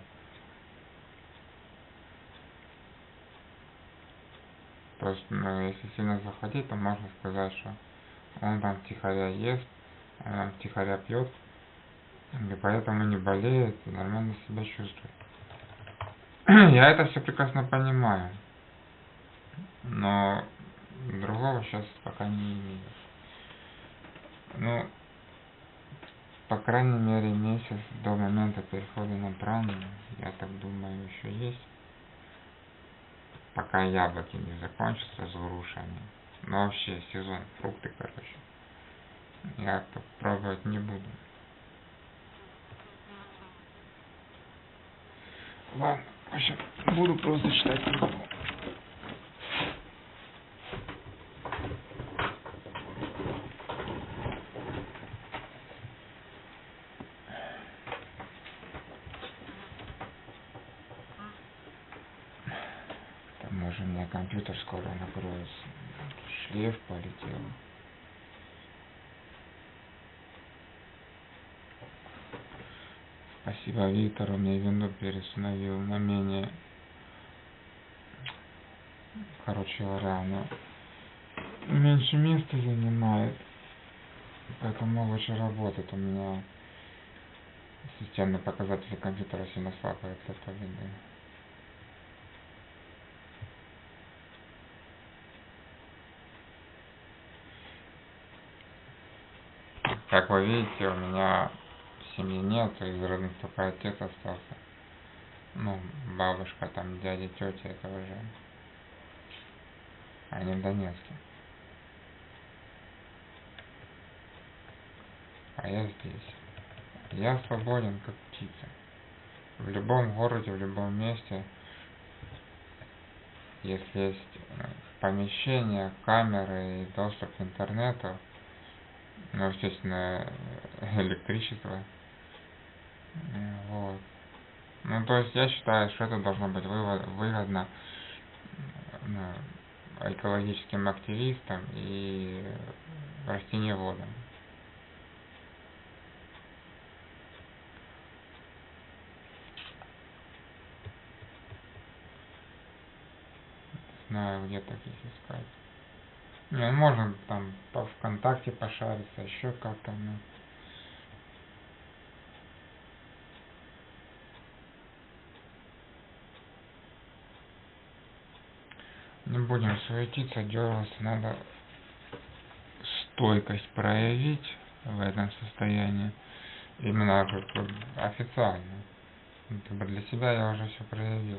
То есть, ну, если сильно захотеть, то можно сказать, что он там втихаря ест, он там втихаря пьет, и поэтому не болеет, и нормально себя чувствует. Я это все прекрасно понимаю, но другого сейчас пока не имею. Ну, по крайней мере, месяц до момента перехода на прану, я так думаю, еще есть. Пока яблоки не закончатся с грушами. Но вообще сезон, фрукты, короче. Я так пробовать не буду. Ладно, в общем, буду просто читать книгу. Может, у меня компьютер скоро накроется. Шлейф полетел. Спасибо Виктору, мне винду переустановил на менее, короче говоря, она меньше места занимает, поэтому лучше работает у меня с Системные показатели компьютера сильно слабые от этого виды. Как вы видите, у меня семьи нет, из родных только отец остался. Ну, бабушка, там, дядя, тетя, это уже. Они в Донецке. А я здесь. Я свободен, как птица. В любом городе, в любом месте, если есть помещение, камеры и доступ к интернету, ну, естественно, электричество. Вот. Ну, то есть я считаю, что это должно быть выгодно, ну, экологическим активистам и растениеводам. Не знаю, где таких искать. Не, ну, можно там по ВКонтакте пошариться, еще как-то, ну. Не будем суетиться, дергаться, надо стойкость проявить в этом состоянии. Именно как официально. Как бы для себя я уже все проявил.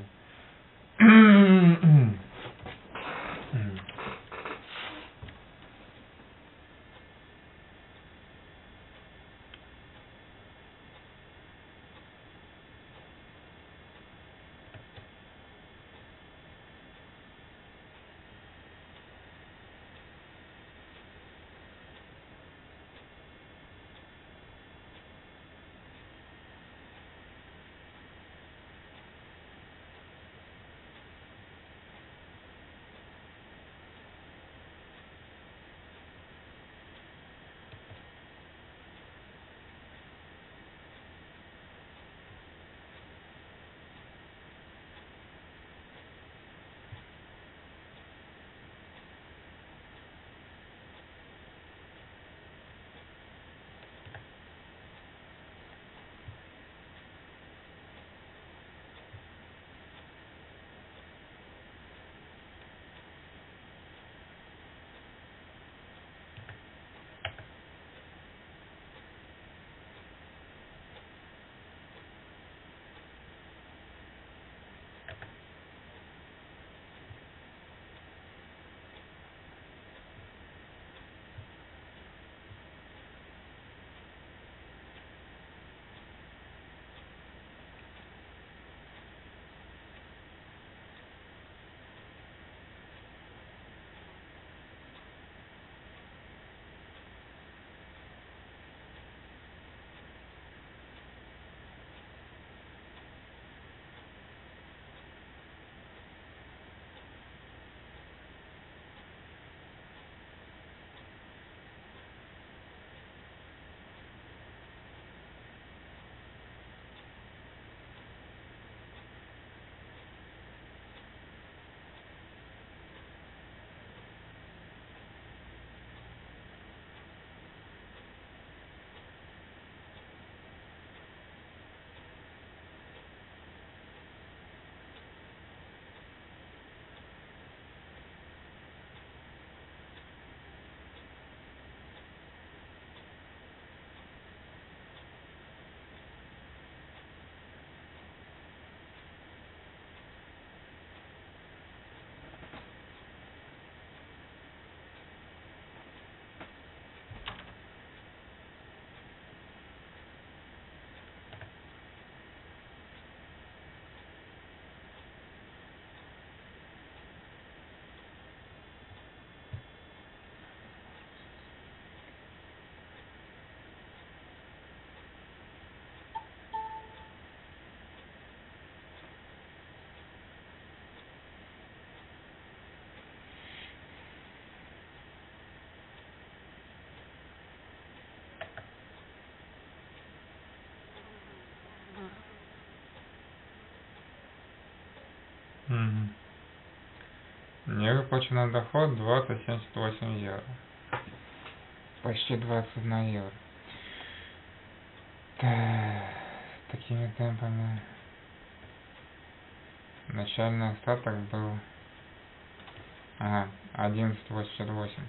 Угу. Мне выплачено доход двадцать семьдесят восемь евро. Почти двадцать одна евро. Так, такими темпами. Начальный остаток был ага, одиннадцать восемьдесят восемь.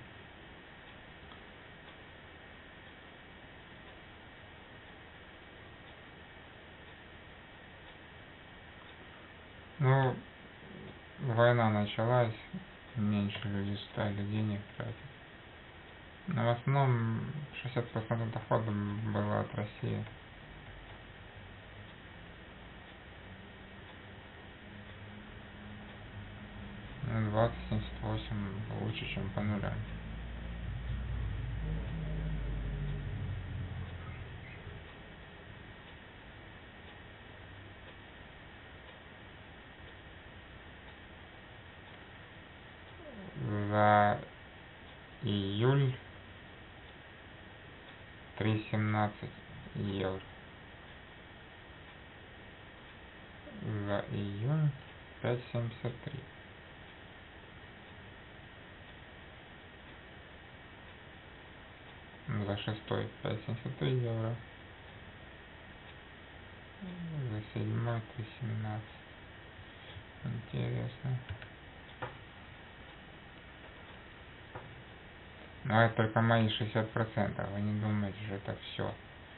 Ну, война началась, меньше люди стали денег тратить. Но в основном шестьдесят процентов дохода было от России. Ну, двадцать семьдесят восемь лучше, чем по нулям. За июль три семнадцать евро. За июнь пять семьдесят три. За шестой пять семьдесят три евро. За седьмой три семнадцать. Интересно. Но это только мои шестьдесят процентов. Вы не думаете, что это все.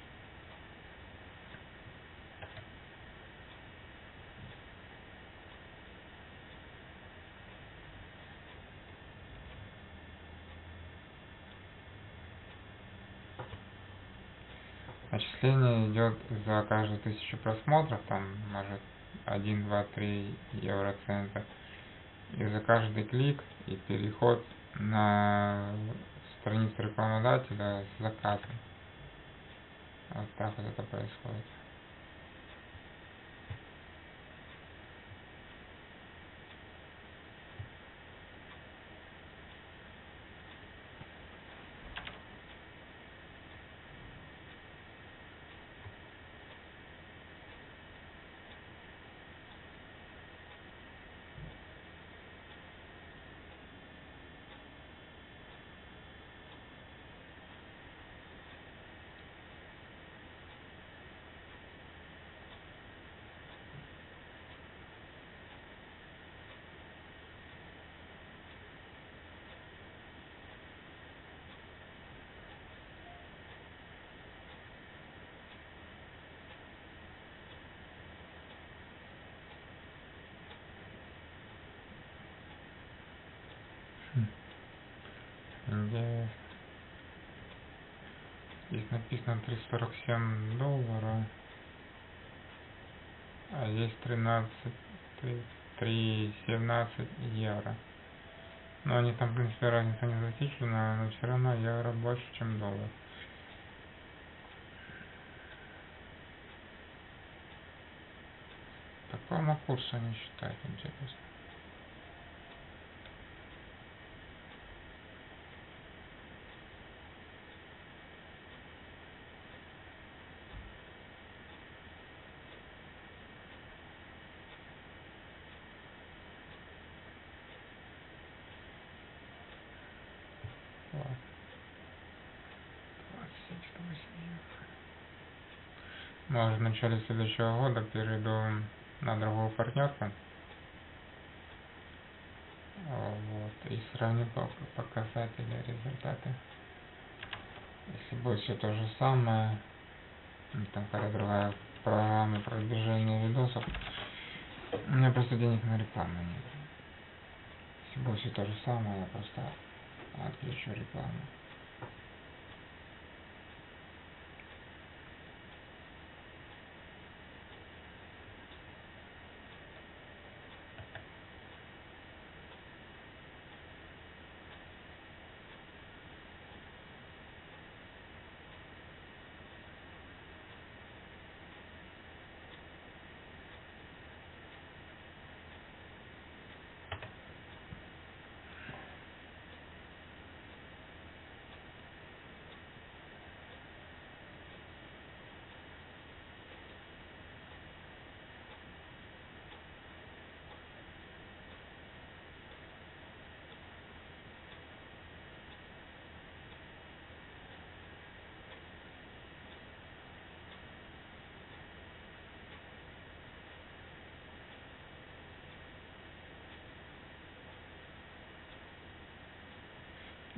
Начисление идет за каждую тысячу просмотров, там может один, два, три евроцента. И за каждый клик и переход на страницу рекламодателя с заказом. Вот так вот это происходит. Где здесь написано триста сорок семь долларов, а здесь тринадцать, три семнадцать евро. Но они там, в принципе, разница незначительная, но все равно евро больше, чем доллар. Какому курсу они считают, интересно? Может, в начале следующего года перейду на другую партнерку. Вот, и сравню показатели, результаты. Если будет все то же самое, там какая-то другая программа продвижения видосов, у меня просто денег на рекламу нет. Если будет все то же самое, я просто отключу рекламу.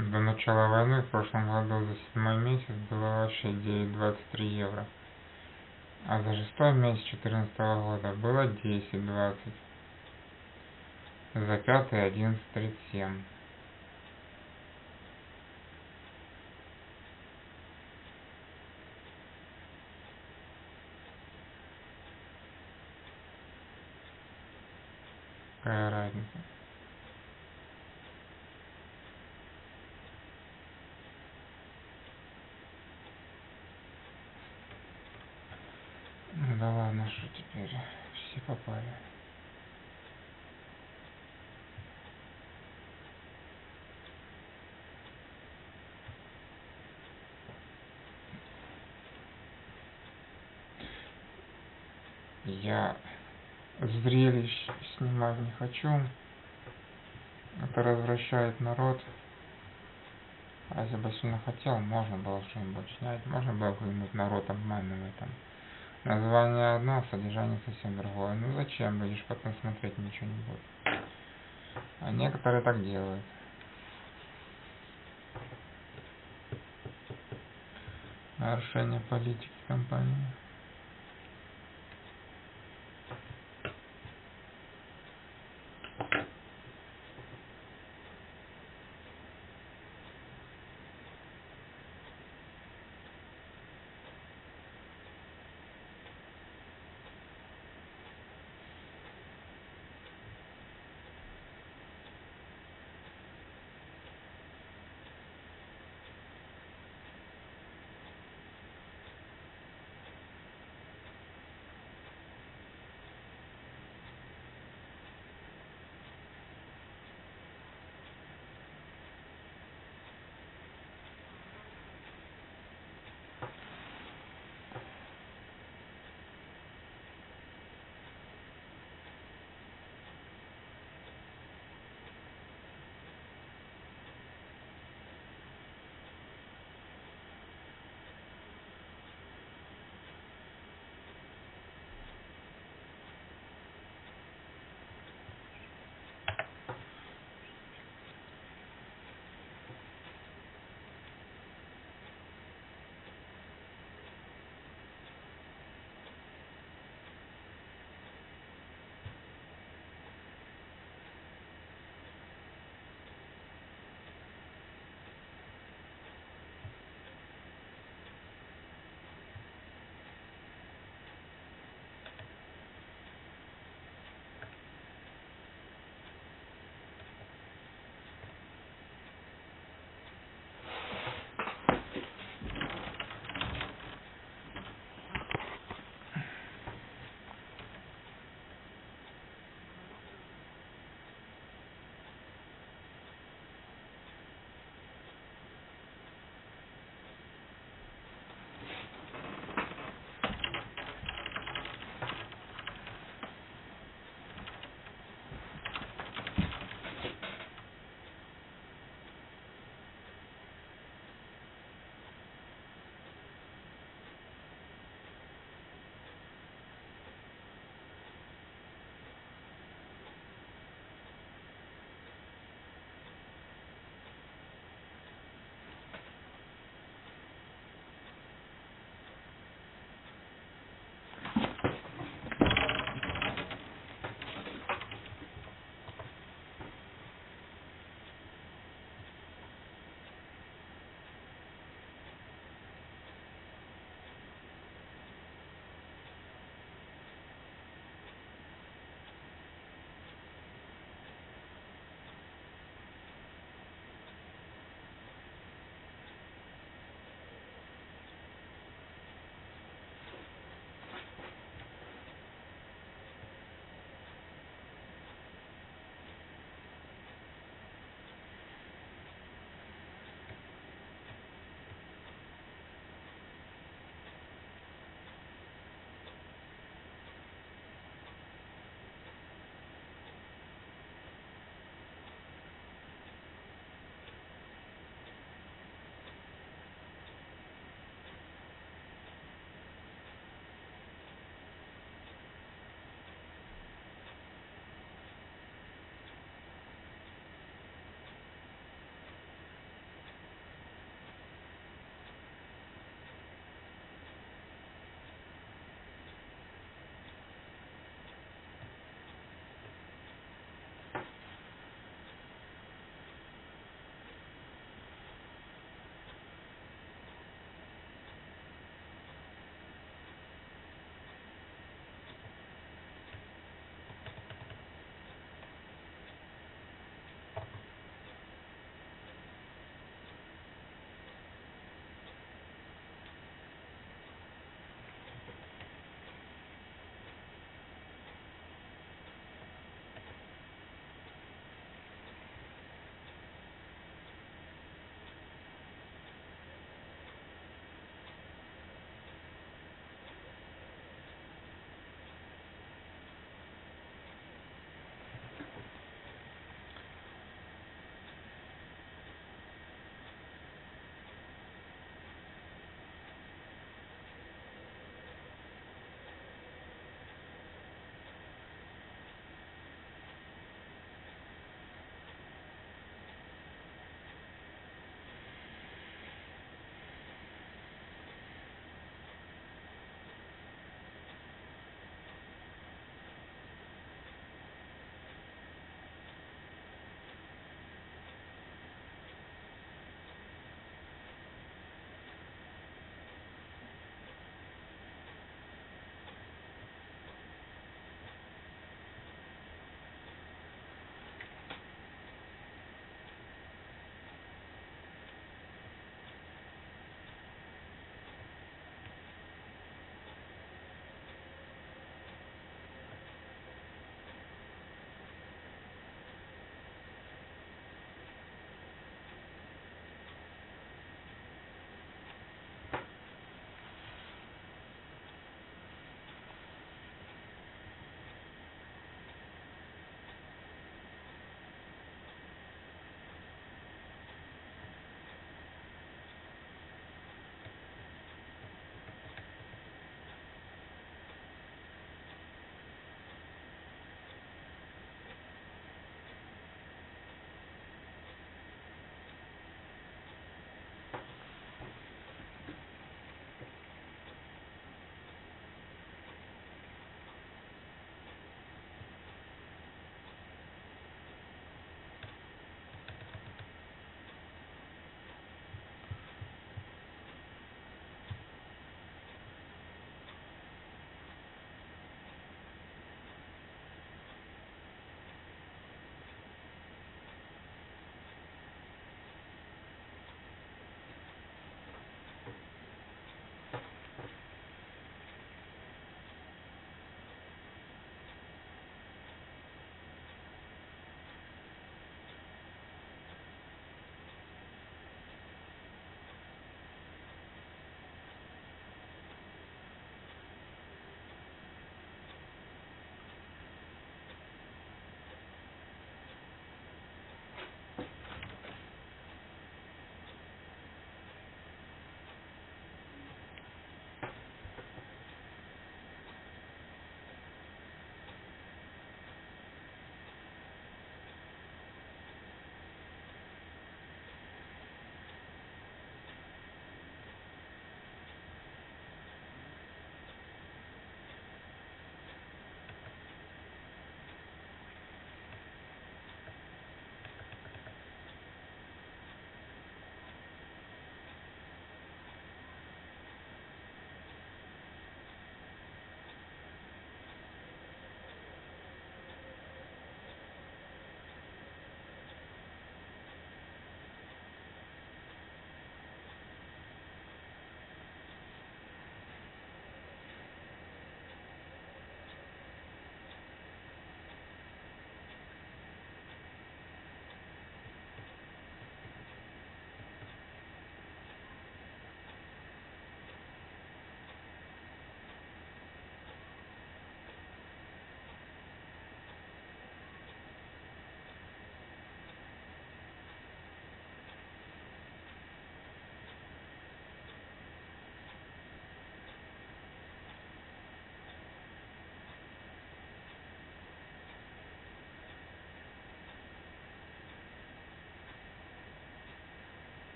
До начала войны в прошлом году за седьмой месяц было вообще девять двадцать три евро. А за шестой месяц две тысячи четырнадцатого года было десять двадцать. За пятый одиннадцать тридцать семь. Какая разница? Ну да ладно, что теперь? Все попали. Я зрелищ снимать не хочу. Это развращает народ. А если бы сильно хотел, можно было что-нибудь снять. Можно было какой-нибудь народ обманывать там. Название одно, содержание совсем другое. Ну зачем? Будешь потом смотреть, ничего не будет. А некоторые так делают. Нарушение политики компании.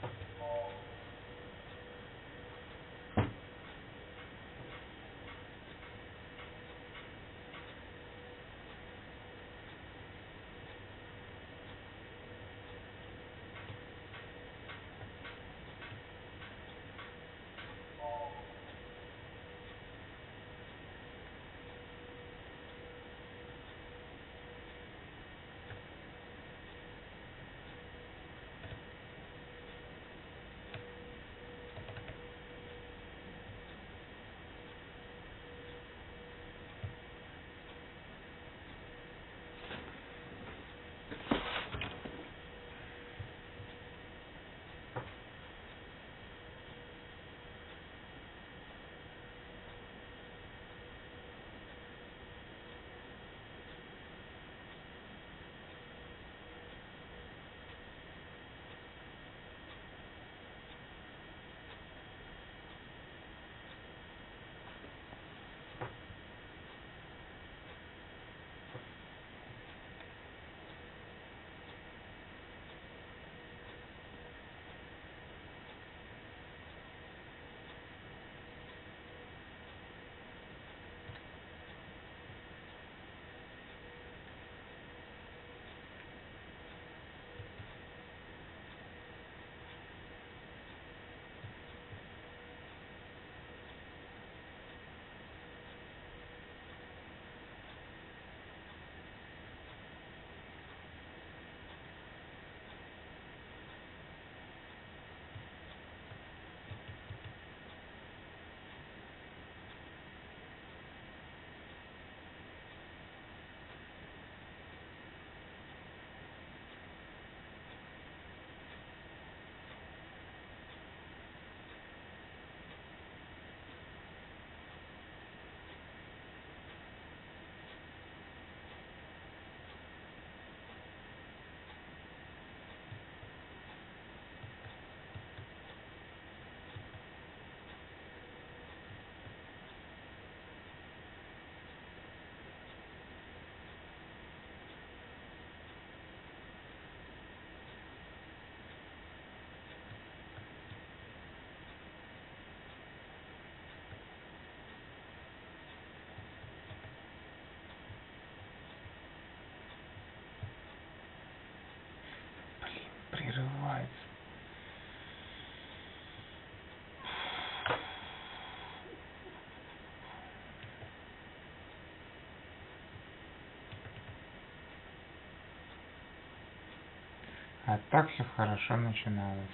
Прерывается. А так все хорошо начиналось.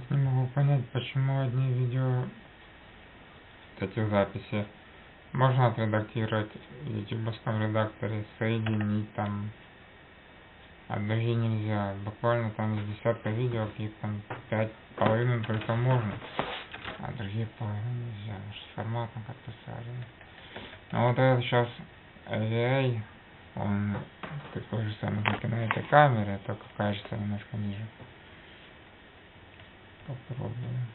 вот не могу понять, почему одни видео, эти записи, можно отредактировать в ютубовском редакторе, соединить там, а другие нельзя. Буквально там из десятка видео, каких там пять, половину только можно, а другие половину нельзя. Форматом как-то связано. Но вот это сейчас эй ай, он такой же самый, как и на этой камере, только качество немножко ниже. Попробуем.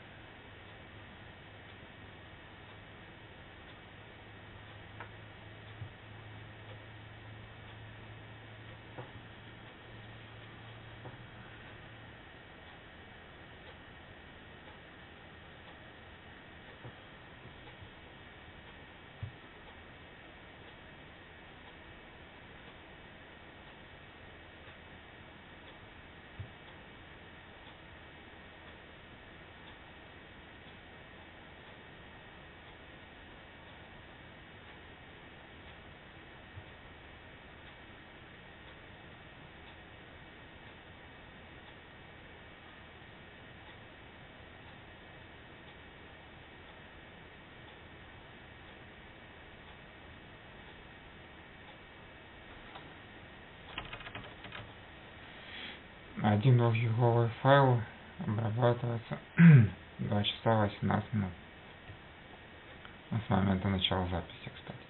Один двухгиговый файл обрабатывается два часа восемнадцать минут. С момента начала записи, кстати.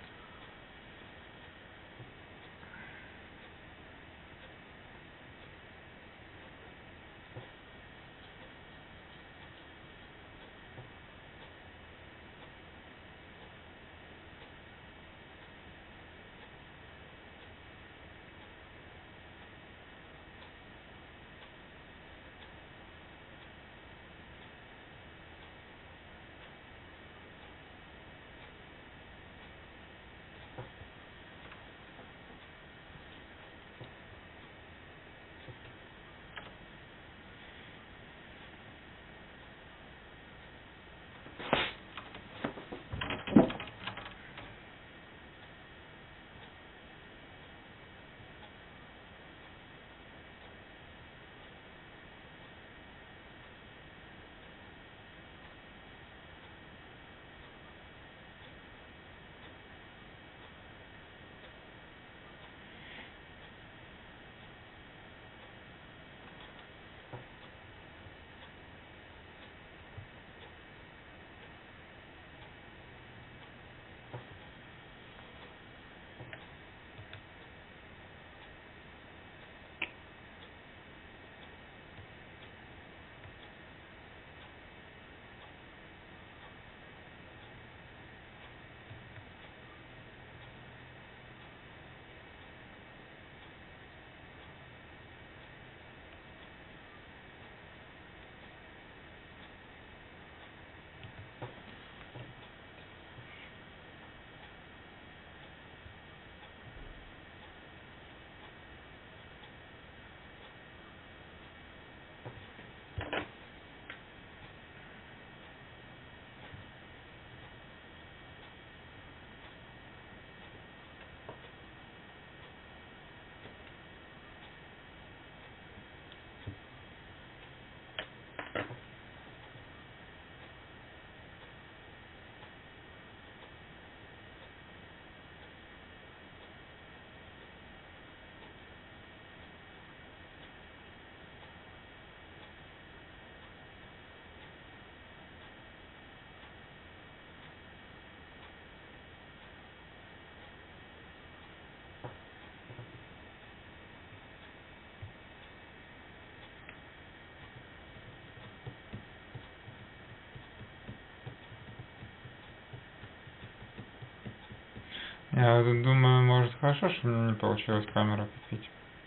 Я вот думаю, может хорошо, что мне не получилось камеру купить.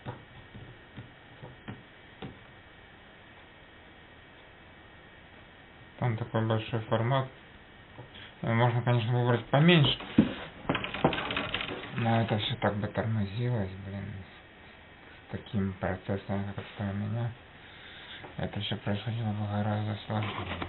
Там такой большой формат. Можно, конечно, выбрать поменьше. Но это все так бы тормозилось, блин. С таким процессом, как у меня. Это все происходило бы гораздо сложнее.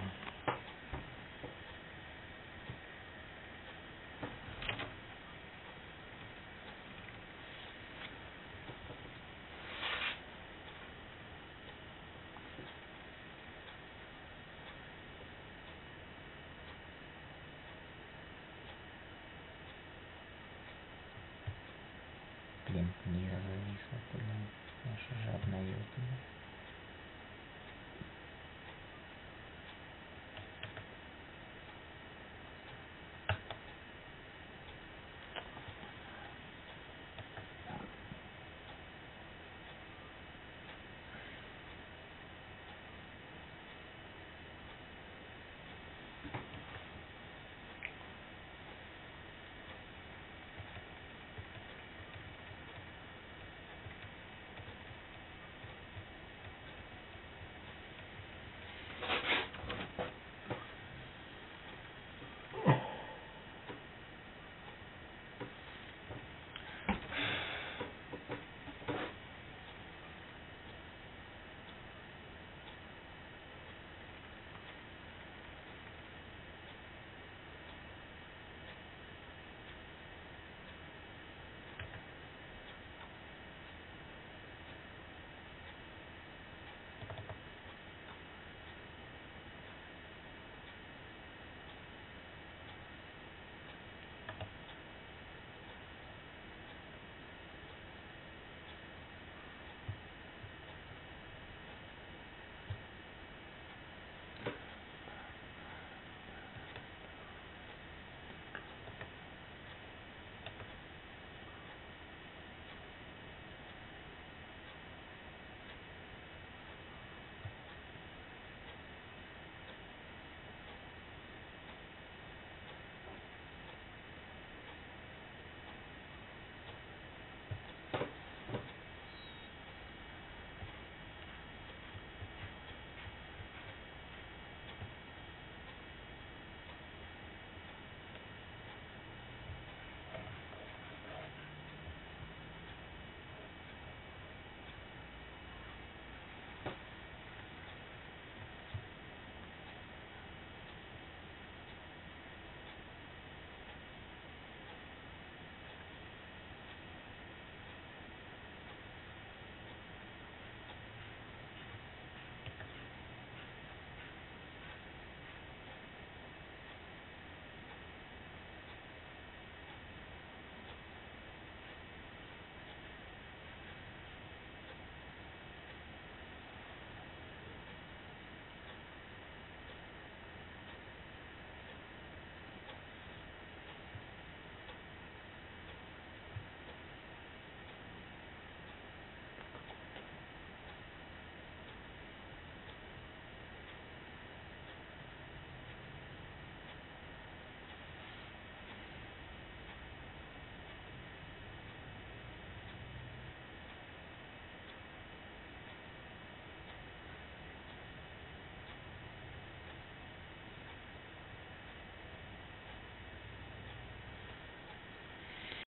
блин, книга зависла, блин. Наша жадная ётина.